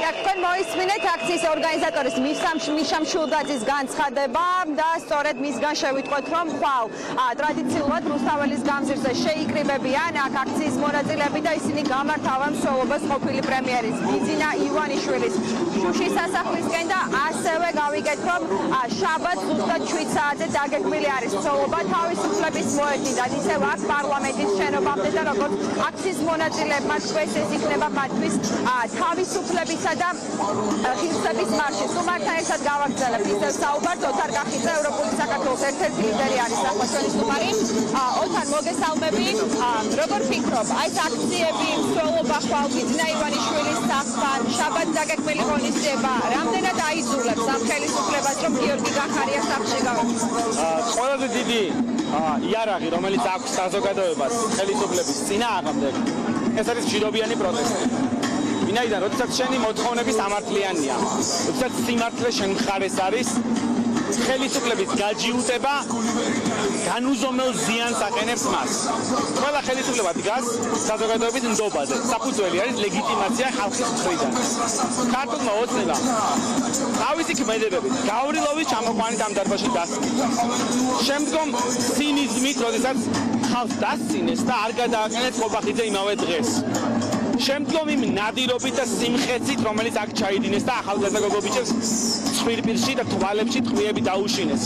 დიახ, თქვენ მოისმინეთ აქციის ორგანიზატორის მიშამ შულდაძის განცხადება და სწორედ მისგან შევიტყვეთ, რომ ხვალ ტრადიციულად რუსთაველის გამზირზე შეიკრიბებიან აქ აქციის მონაწილეები და ისინი გამართავენ მსვლელობას ყოფილი პრემიერის ბიძინა ივანიშვილის შუშის სასახლისკენ და ასევე გავიგეთ, რომ შაბათს ოცდაშვიდ საათზე დაგეგმილი არის მსვლელობა თავისუფლების მოედნიდან ისევ აქ პარლამენტის შენობამდე და როგორც აქციის მონაწილეებმა თქვეს, ეს იქნება მათთვის თავისუფლებისა და ღირსების მარში. სულ მართლა ერთად გავაგრძელებთ ისევ საუბარს. ოთარ კახიძე, ევროპული საქართველოს ერთ-ერთი ლიდერი არის ახლა ჩვენი სტუმარი. ოთარ, მოგესალმები. როგორ ფიქრობ, აი ეს აქციები, მსვლელობა ხვალ ბიძინა ივანიშვილის სახლთან, შაბათს დაგეგმილი ღონისძიება, რამდენად აიძულებს ამ ხელისუფლებას, რომ გიორგი გახარია სახლში გავიდეს? ყველაზე დიდი იარაღი, რომელიც აქვს საზოგადოებას ხელისუფლების წინააღმდეგ, ეს არის მშვიდობიანი პროტესტი. ვინაიდან, როდესაც შენი მოთხოვნები სამართლიანია, როდესაც სიმართლე შენ მხარეს არის, ხელისუფლების გაჯიუტება განუზომელ ზიანს აყენებს მას. ყველა ხელისუფლება დგას საზოგადოების ნდობაზე. საფუძველი არის ლეგიტიმაცია ხალხის მხრიდან. ქართულმა ოცნებამ თავისი ქმედებებით გავრილოვის ჩამოყვანით ამ დარბაზში დასწრით. შემდგომ ცინიზმით, როდესაც ხალხს დასცინეს და არ გადააყენეს ყობახიძე იმავე დღეს. შემდგომ იმ ნადირობით და სიმხეცით, რომელიც აქ ჩაიდინეს და ახალგაზრდა გოგობიჩებს ცხვირპირში და თვალებში ტყვიები დაუშინეს.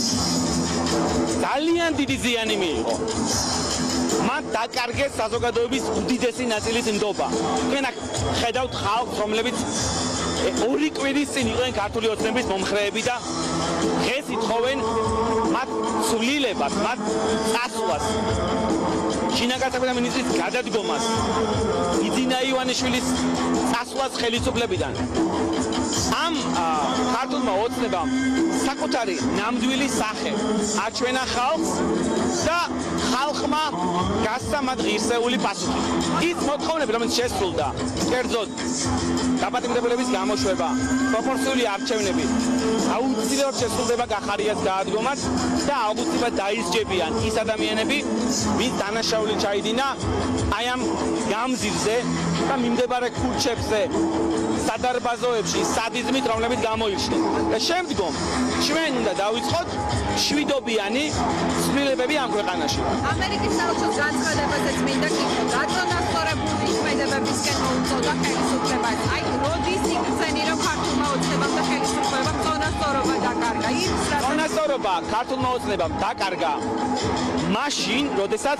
ძალიან დიდი ზიანი მიიღო. მათ დაკარგეს საზოგადოების უდიდესი ნაწილის ნდობა. თქვენ აქ ხედავთ ხალხს, რომლებიც ორი კვირის წინ იყვნენ ქართული ოცნების მომხრეები და დღეს ითხოვენ მათ ცვლილებას, მათ წასვლას. შინაგანსაკუთრებათა მინისტრის გადადგომას, ბიძინა ივანიშვილის წასვლას ხელისუფლებიდან. ამ ქართულმა ოცნებამ საკუთარი ნამდვილი სახე აჩვენა ხალხს და ხალხმა გასცა მათ ღირსეული პასუხი. ის მოთხოვნები, რომელიც შესრულდა, კერძოდ დაპატიმრებულების გამოშვება, პროპორციული არჩევნები, აუცილებლად შესრულდება გახარიას დაადგომაც და აუცილებლად დაისჯებიან ის ადამიანები, ვინც დანაშაული ჩაიდინა აი ამ გამზირზე და მიმდებარე ქუჩებზე, სადარბაზოებში, სადიზმით, რომლებიც გამოიჩნდნენ. და შემდგომ ჩვენ უნდა დავიწყოთ მშვიდობიანი ცვლილებები ამ ქვეყანაში. ამერიკის საელჩოს განცხადებაზეც მინდა გითხრათ, გაწონასწორებული ქმედებებისკენ მოუწოდა ხელისუფლებას. აი, როდის იქცენი, რომ ქართულმა ოცნებამ და ხელისუფლებამ წონასწორობა დაკარგა? წონასწორობა ქართულმა ოცნებამ დაკარგა მაშინ, როდესაც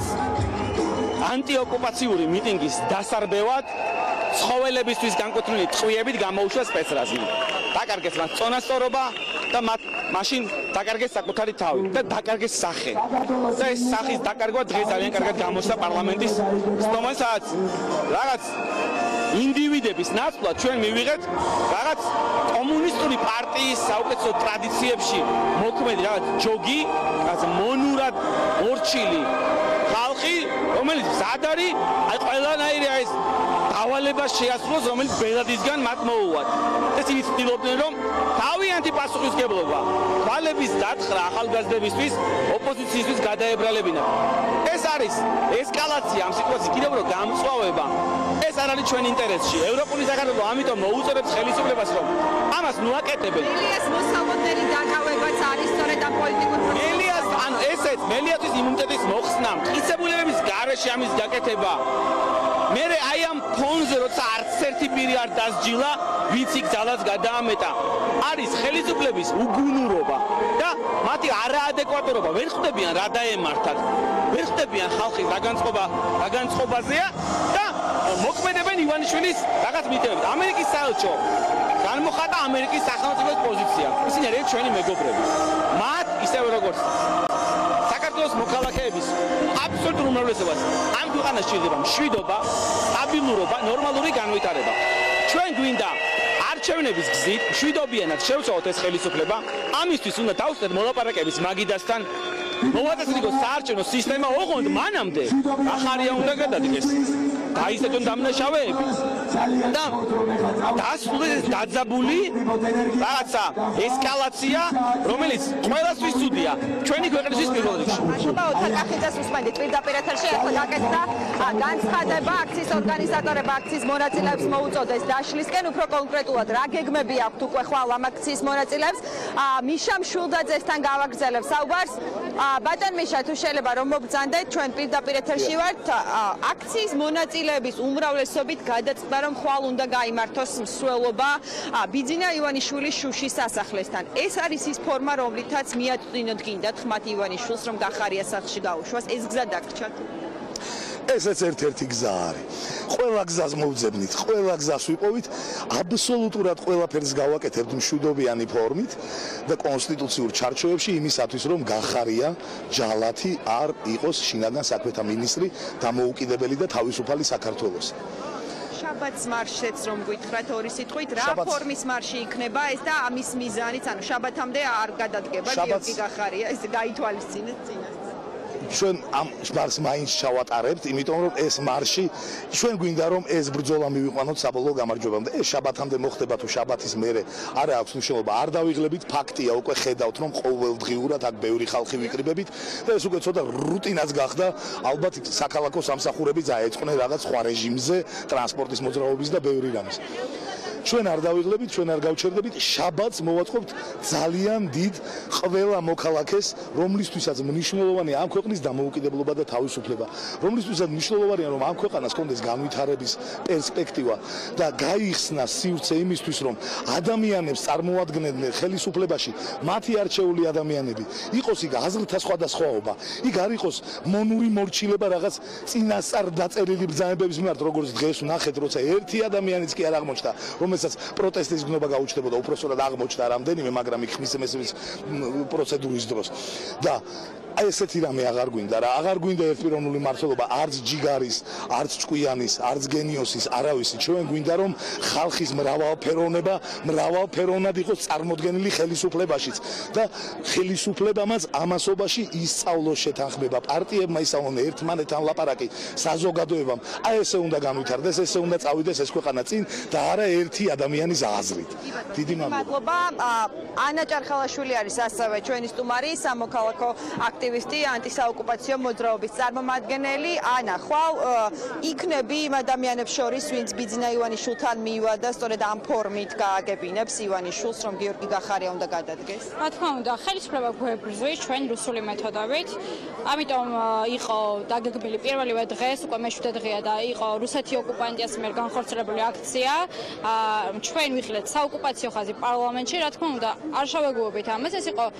ანტიოკუპაციური მიტინგის დასარბევად ცხოველებისთვის განკუთვნილი ტყვიებით გამოუშვა სპეცრაზი. დაკარგეს მათ წონასწორობა და მათ მაშინ დაკარგეს საკუთარი თავი და დაკარგეს სახე. და ეს სახის დაკარგვა დღეს ძალიან კარგად გამოსცა პარლამენტის სტომას, სადაც რაღაც ინდივიდების ნაცვლად ჩვენ მივიღეთ რაღაც კომუნისტური პარტიის საუკეთესო ტრადიციებში მოქმედი რაღაც ჯოგი, რაღაც მონურად მორჩილი ხალხი, რომელიც მზად არის აი ყველანაირი ეს დავალებას შეასრულოს, რომელიც ბელადისგან მათ მოუვათ. ეს ის ცდილობდნენ, რომ თავიანთი პასუხისმგებლობა თვალების დათხრა ახალგაზრდებისთვის, ოპოზიციისთვის გადაებრალებინათ. ეს არის ესკალაცია ამ სიტუაციის, კიდევ უფრო გამწვავება. ეს არ არის ჩვენ ინტერესში. ევროპული საქართველო ამიტომ მოუწოდებს ხელისუფლებას, რომ ამას მოაკეთებენ. ელიას მოსალოდნელი დაკავებაც არის სწორედ ამ პოლიტიკურ პროცესში. ელიას ან ესეც მელიათის იმუნიტეტის მოხსნა, მტკიცებულებების გარეშე ამის გაკეთება. მე აი ამ ფონზე როცა არც ერთი პირი არ დასჯილა, ვინც იქ ძალას გადაამეტა, არის ხელისუფლების უგუნურობა და მათი არაადეკვატურობა. ვერ ხვდებიან რა დაემართათ, ვერ ხვდებიან ხალხის რაგანწყობა, რაგანწყობაზეა და მოქმედებენ ივანიშვილის რაღაც მიტევებით. ამერიკის საელჩო განმოხატა ამერიკის სახელმწიფოს პოზიცია. ისინი არიან ჩვენი მეგობრები. მათ ისევე როგორც საქართველოს მოქალაქეების აბსოლუტურ უმრავლესობას ამ ქვეყანაში შეიძლება მშვიდობა, სტაბილურობა, ნორმალური განვითარება. ჩვენ გვინდა არჩევნების გზით მშვიდობიანად შევცვალოთ ეს ხელისუფლება. ამისთვის უნდა დავსწრეთ მოლაპარაკების მაგიდასთან. მოვაწესრიგოთ საარჩევნო სისტემა, ოღონდ მანამდე ახარია უნდა გადადგეს. გაიზრდონ დამნაშავეები და დასრულდეს დაძაბული რაღაცა ესკალაცია, რომელიც ყველასთვის ცუდია, ჩვენი ქვეყნისთვის პირველ რიგში. მადლობა ოთაკახიძეს უსმენთ პირდაპირ ეთერში, ახლა გაკეთდა განცხადება აქციის ორგანიზატორებმა აქციის მონაწილეებს მოუწოდეს დაშლისკენ, უფრო კონკრეტულად რა გეგმები აქვთ უკვე ხვალ ამ აქციის მონაწილეებს. მიშა მშვილდაძესთან გავაგრძელებ საუბარს. ბატონ მიშა, თუ შეიძლება რომ მობრძანდეთ, ჩვენ პირდაპირ ეთერში ვართ. აქციის მონაწილეების უმრავლესობით გადაწყდა, რომ ხვალ უნდა გაიმართოს მსვლელობა ბიძინა ივანიშვილის შუშის სასახლესთან. ეს არის ის ფორმა, რომლითაც მიაწვდინოთ გინდათ ხმათ ივანიშვილს, რომ გახარია სახლში გაუშვას. ეს გზა დაგრჩათ. ესეც ერთ-ერთი გზა არის. ყველა გზას მოვძებნით, ყველა გზას ვიპოვით, აბსოლუტურად ყველაფერს გავაკეთებთ მშვიდობიანი ფორმით და კონსტიტუციურ ჩარჩოებში იმისათვის, რომ გახარია ჯალათი არ იყოს შინაგან საქმეთა მინისტრი, დამოუკიდებელი და თავისუფალი საქართველოს. შაბათს მარშიც რომ გითხრათ ორი სიტყვით, რა ფორმის მარში იქნება ეს და ამის მიზანიც, ანუ შაბათამდე არ გადადგება გიორგი გახარია, ეს გაითვალისწინეთ წინასწარ. ჩვენ ამ მარშს მაინც ჩავატარებთ, იმიტომ რომ ეს მარში ჩვენ გვინდა რომ ეს ბრძოლა მივიყვანოთ საბოლოო გამარჯვებამდე. ეს შაბათამდე მოხდება თუ შაბათის მერე არ აქვს მნიშვნელობა, არ დავიღლებით, ფაქტია, უკვე ხედავთ რომ ყოველდღიურად აქ ბევრი ხალხი ვიკრიბებით და ეს უკვე ცოტა რუტინაც გახდა, ალბათ საქალაქო სამსახურები დაეწყნენ რაღაც სხვა რეჟიმზე, ტრანსპორტის მოძრაობის და ბევრი რამის. ჩვენ არ დავიღლებით, ჩვენ არ გავჩერდებით, შაბათს მოვაწყობთ ძალიან დიდ ყველა მოქალაქეს, რომლისთვისაც მნიშვნელოვანია ამ ქვეყნის დამოუკიდებლობა და თავისუფლება, რომლისთვისაც მნიშვნელოვანია რომ ამ ქვეყანას კონდეს განვითარების პერსპექტივა და გაიხსნა სივრცე იმისთვის, რომ ადამიანებს წარმოადგენდნენ ხელისუფლებაში მათი არჩეული ადამიანები, იყოს იქ აზრთა სხვადასხვაობა, იქ არ იყოს მონური მორჩილება რაღაც წინასწარ დაწერილი ბრძანებების მიმართ, როგორც დღეს ვნახეთ, როცა ერთი ადამიანიც კი არ აღმოჩნდა, რომელსაც პროტესტის გზნობა გაუჩნდებოდა, უпроსტად აღმოჩნდა რამდენიმე, მაგრამ იქ ხმის მესების პროცედურის დროს და აი ესეთი რამე აღარ გვინდა რა, აღარ გვინდა ერთპიროვნული მართლობა, არც ჯიგარის, არც ჭკვიანის, არც გენიოსის, არავისი. ჩვენ გვინდა რომ ხალხის მრავალფეროვნება, მრავალფეროვნად იყოს წარმოდგენილი ხელისუფლებაშიც და ხელისუფლებამაც ამასობაში ისწავლოს შეთანხმება, პარტიებმა ისწავლონ ერთმანეთთან ლაპარაკი, საზოგადოებამ. აი ესე უნდა განვითარდეს, ესე უნდა წავიდეს ეს ქვეყანა წინ და არა ერთი ადამიანის აზრით. დიდი მადლობა. ანა ჭარხალაშვილი არის ასევე ჩვენი სტუმარი, სამოქალაქო აქტივისტი, ანტისაოკუპაციო მოძრაობის წარმომადგენელი. ანა, ხვალ იქნები იმ ადამიანებს შორის, ვინც ბიძინა ივანიშვილთან მივა და სწორედ ამ ფორმით გააგებინებს ივანიშვილს, რომ გიორგი გახარია უნდა გადადგეს? რა თქმა უნდა, ხელისუფლება გვებრძვის ჩვენ რუსული მეთოდებით. ამიტომ იყო დაგეგმილი პირველივე დღეს, უკვე მეშვიდე დღეა და იყო რუსეთი ოკუპანტის მიერ განხორციელებული აქცია. ჩვენ ვიხილეთ საოკუპაციო ხაზი პარლამენტში, რა თქმა უნდა, არ შევეგუებით ამას, ეს იყო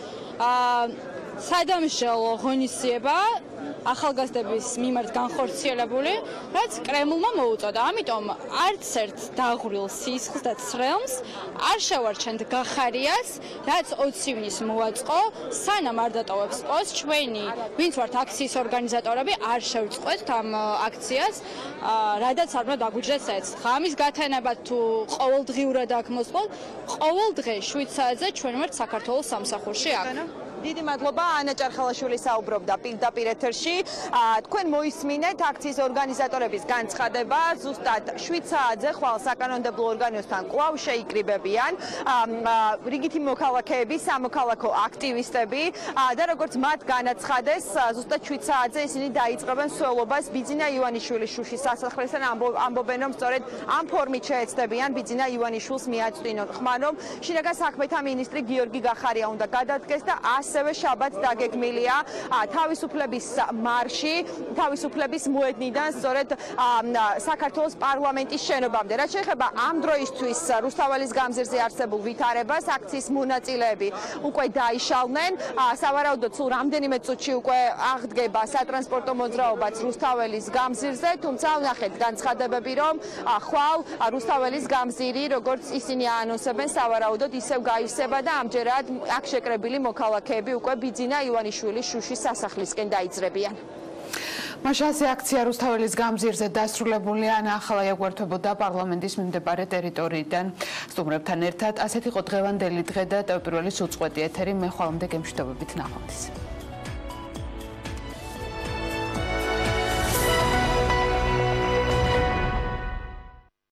სადამშელო ღონისძიება ახალგაზრდების მიმართ განხორციელებული, რაც კრემლმა მოუწოდა. ამიტომ არც ერთ დაღვრილ სისხლს და ცრემლს არ შევარჩენთ გახარიას, რაც ოცივნის მოაწყო, სანამ არ დატოვებს პოსტს ჩვენი, ვინც ვართ აქციის ორგანიზატორები, არ შევწყვეტთ ამ აქციას, რადაც არ უნდა დაგვიჯდეს ეს. ღამის გათენება თუ ყოველდღიურად აქ მოსვლა, ყოველ დღე შვიდ საათზე ჩვენ ვართ საქართველოს სამსახურში აქ. დიდი მადლობა. ანა ჭარხალაშვილი საუბრობდა პირდაპირ ეთერში. თქვენ მოისმინეთ აქციის ორგანიზატორების განცხადება, ზუსტად შვიდ საათზე ხვალ საკანონმდებლო ორგანოსთან კვლავ შეიკრიბებიან რიგითი მოქალაქეები, სამოქალაქო აქტივისტები და როგორც მათ განაცხადეს, ზუსტად შვიდ საათზე ისინი დაიწყებენ მსვლელობას ბიძინა ივანიშვილის შუშის სასახლესთან, ამბობენ რომ სწორედ ამ ფორმით შეეცდებიან ბიძინა ივანიშვილს მიაწვდინონ ხმა, რომ შინაგან საქმეთა მინისტრი გიორგი გახარია უნდა გადადგეს და ასევე შაბათს დაგეგმილია თავისუფლების მარში, თავისუფლების მოედნიდან სწორედ საქართველოს პარლამენტის შენობამდე. რაც შეეხება ამ დროისთვის რუსთაველის გამზირზე არსებულ ვითარებას, აქციის მონაწილეები უკვე დაიშალნენ. სავარაუდოდ სულ რამდენიმე წუთში უკვე აღდგება სატრანსპორტო მოძრაობაც რუსთაველის გამზირზე, თუმცა ვნახეთ განცხადებები, რომ ხვალ რუსთაველის გამზირი, როგორც ისინი აანონსებენ, სავარაუდოდ ისევ გაივსება და ამჯერად აქ შეკრებილი მოქალაქეები უკვე ბიძინა ივანიშვილის შუშის სასახლისკენ დაიძრებიან. მაშასე აქცია რუსთაველის გამზირზე დასრულებულია, ანა ახლა ეგვერთვებოდა პარლამენტის მიმდებარე ტერიტორიიდან. სტუმრებთან ერთად ასეთ იყო დღევანდელი დღე და პირველი უწყვეტი ეთერი, მე ხვალამდე გემშვიდობებით ნახვამდის.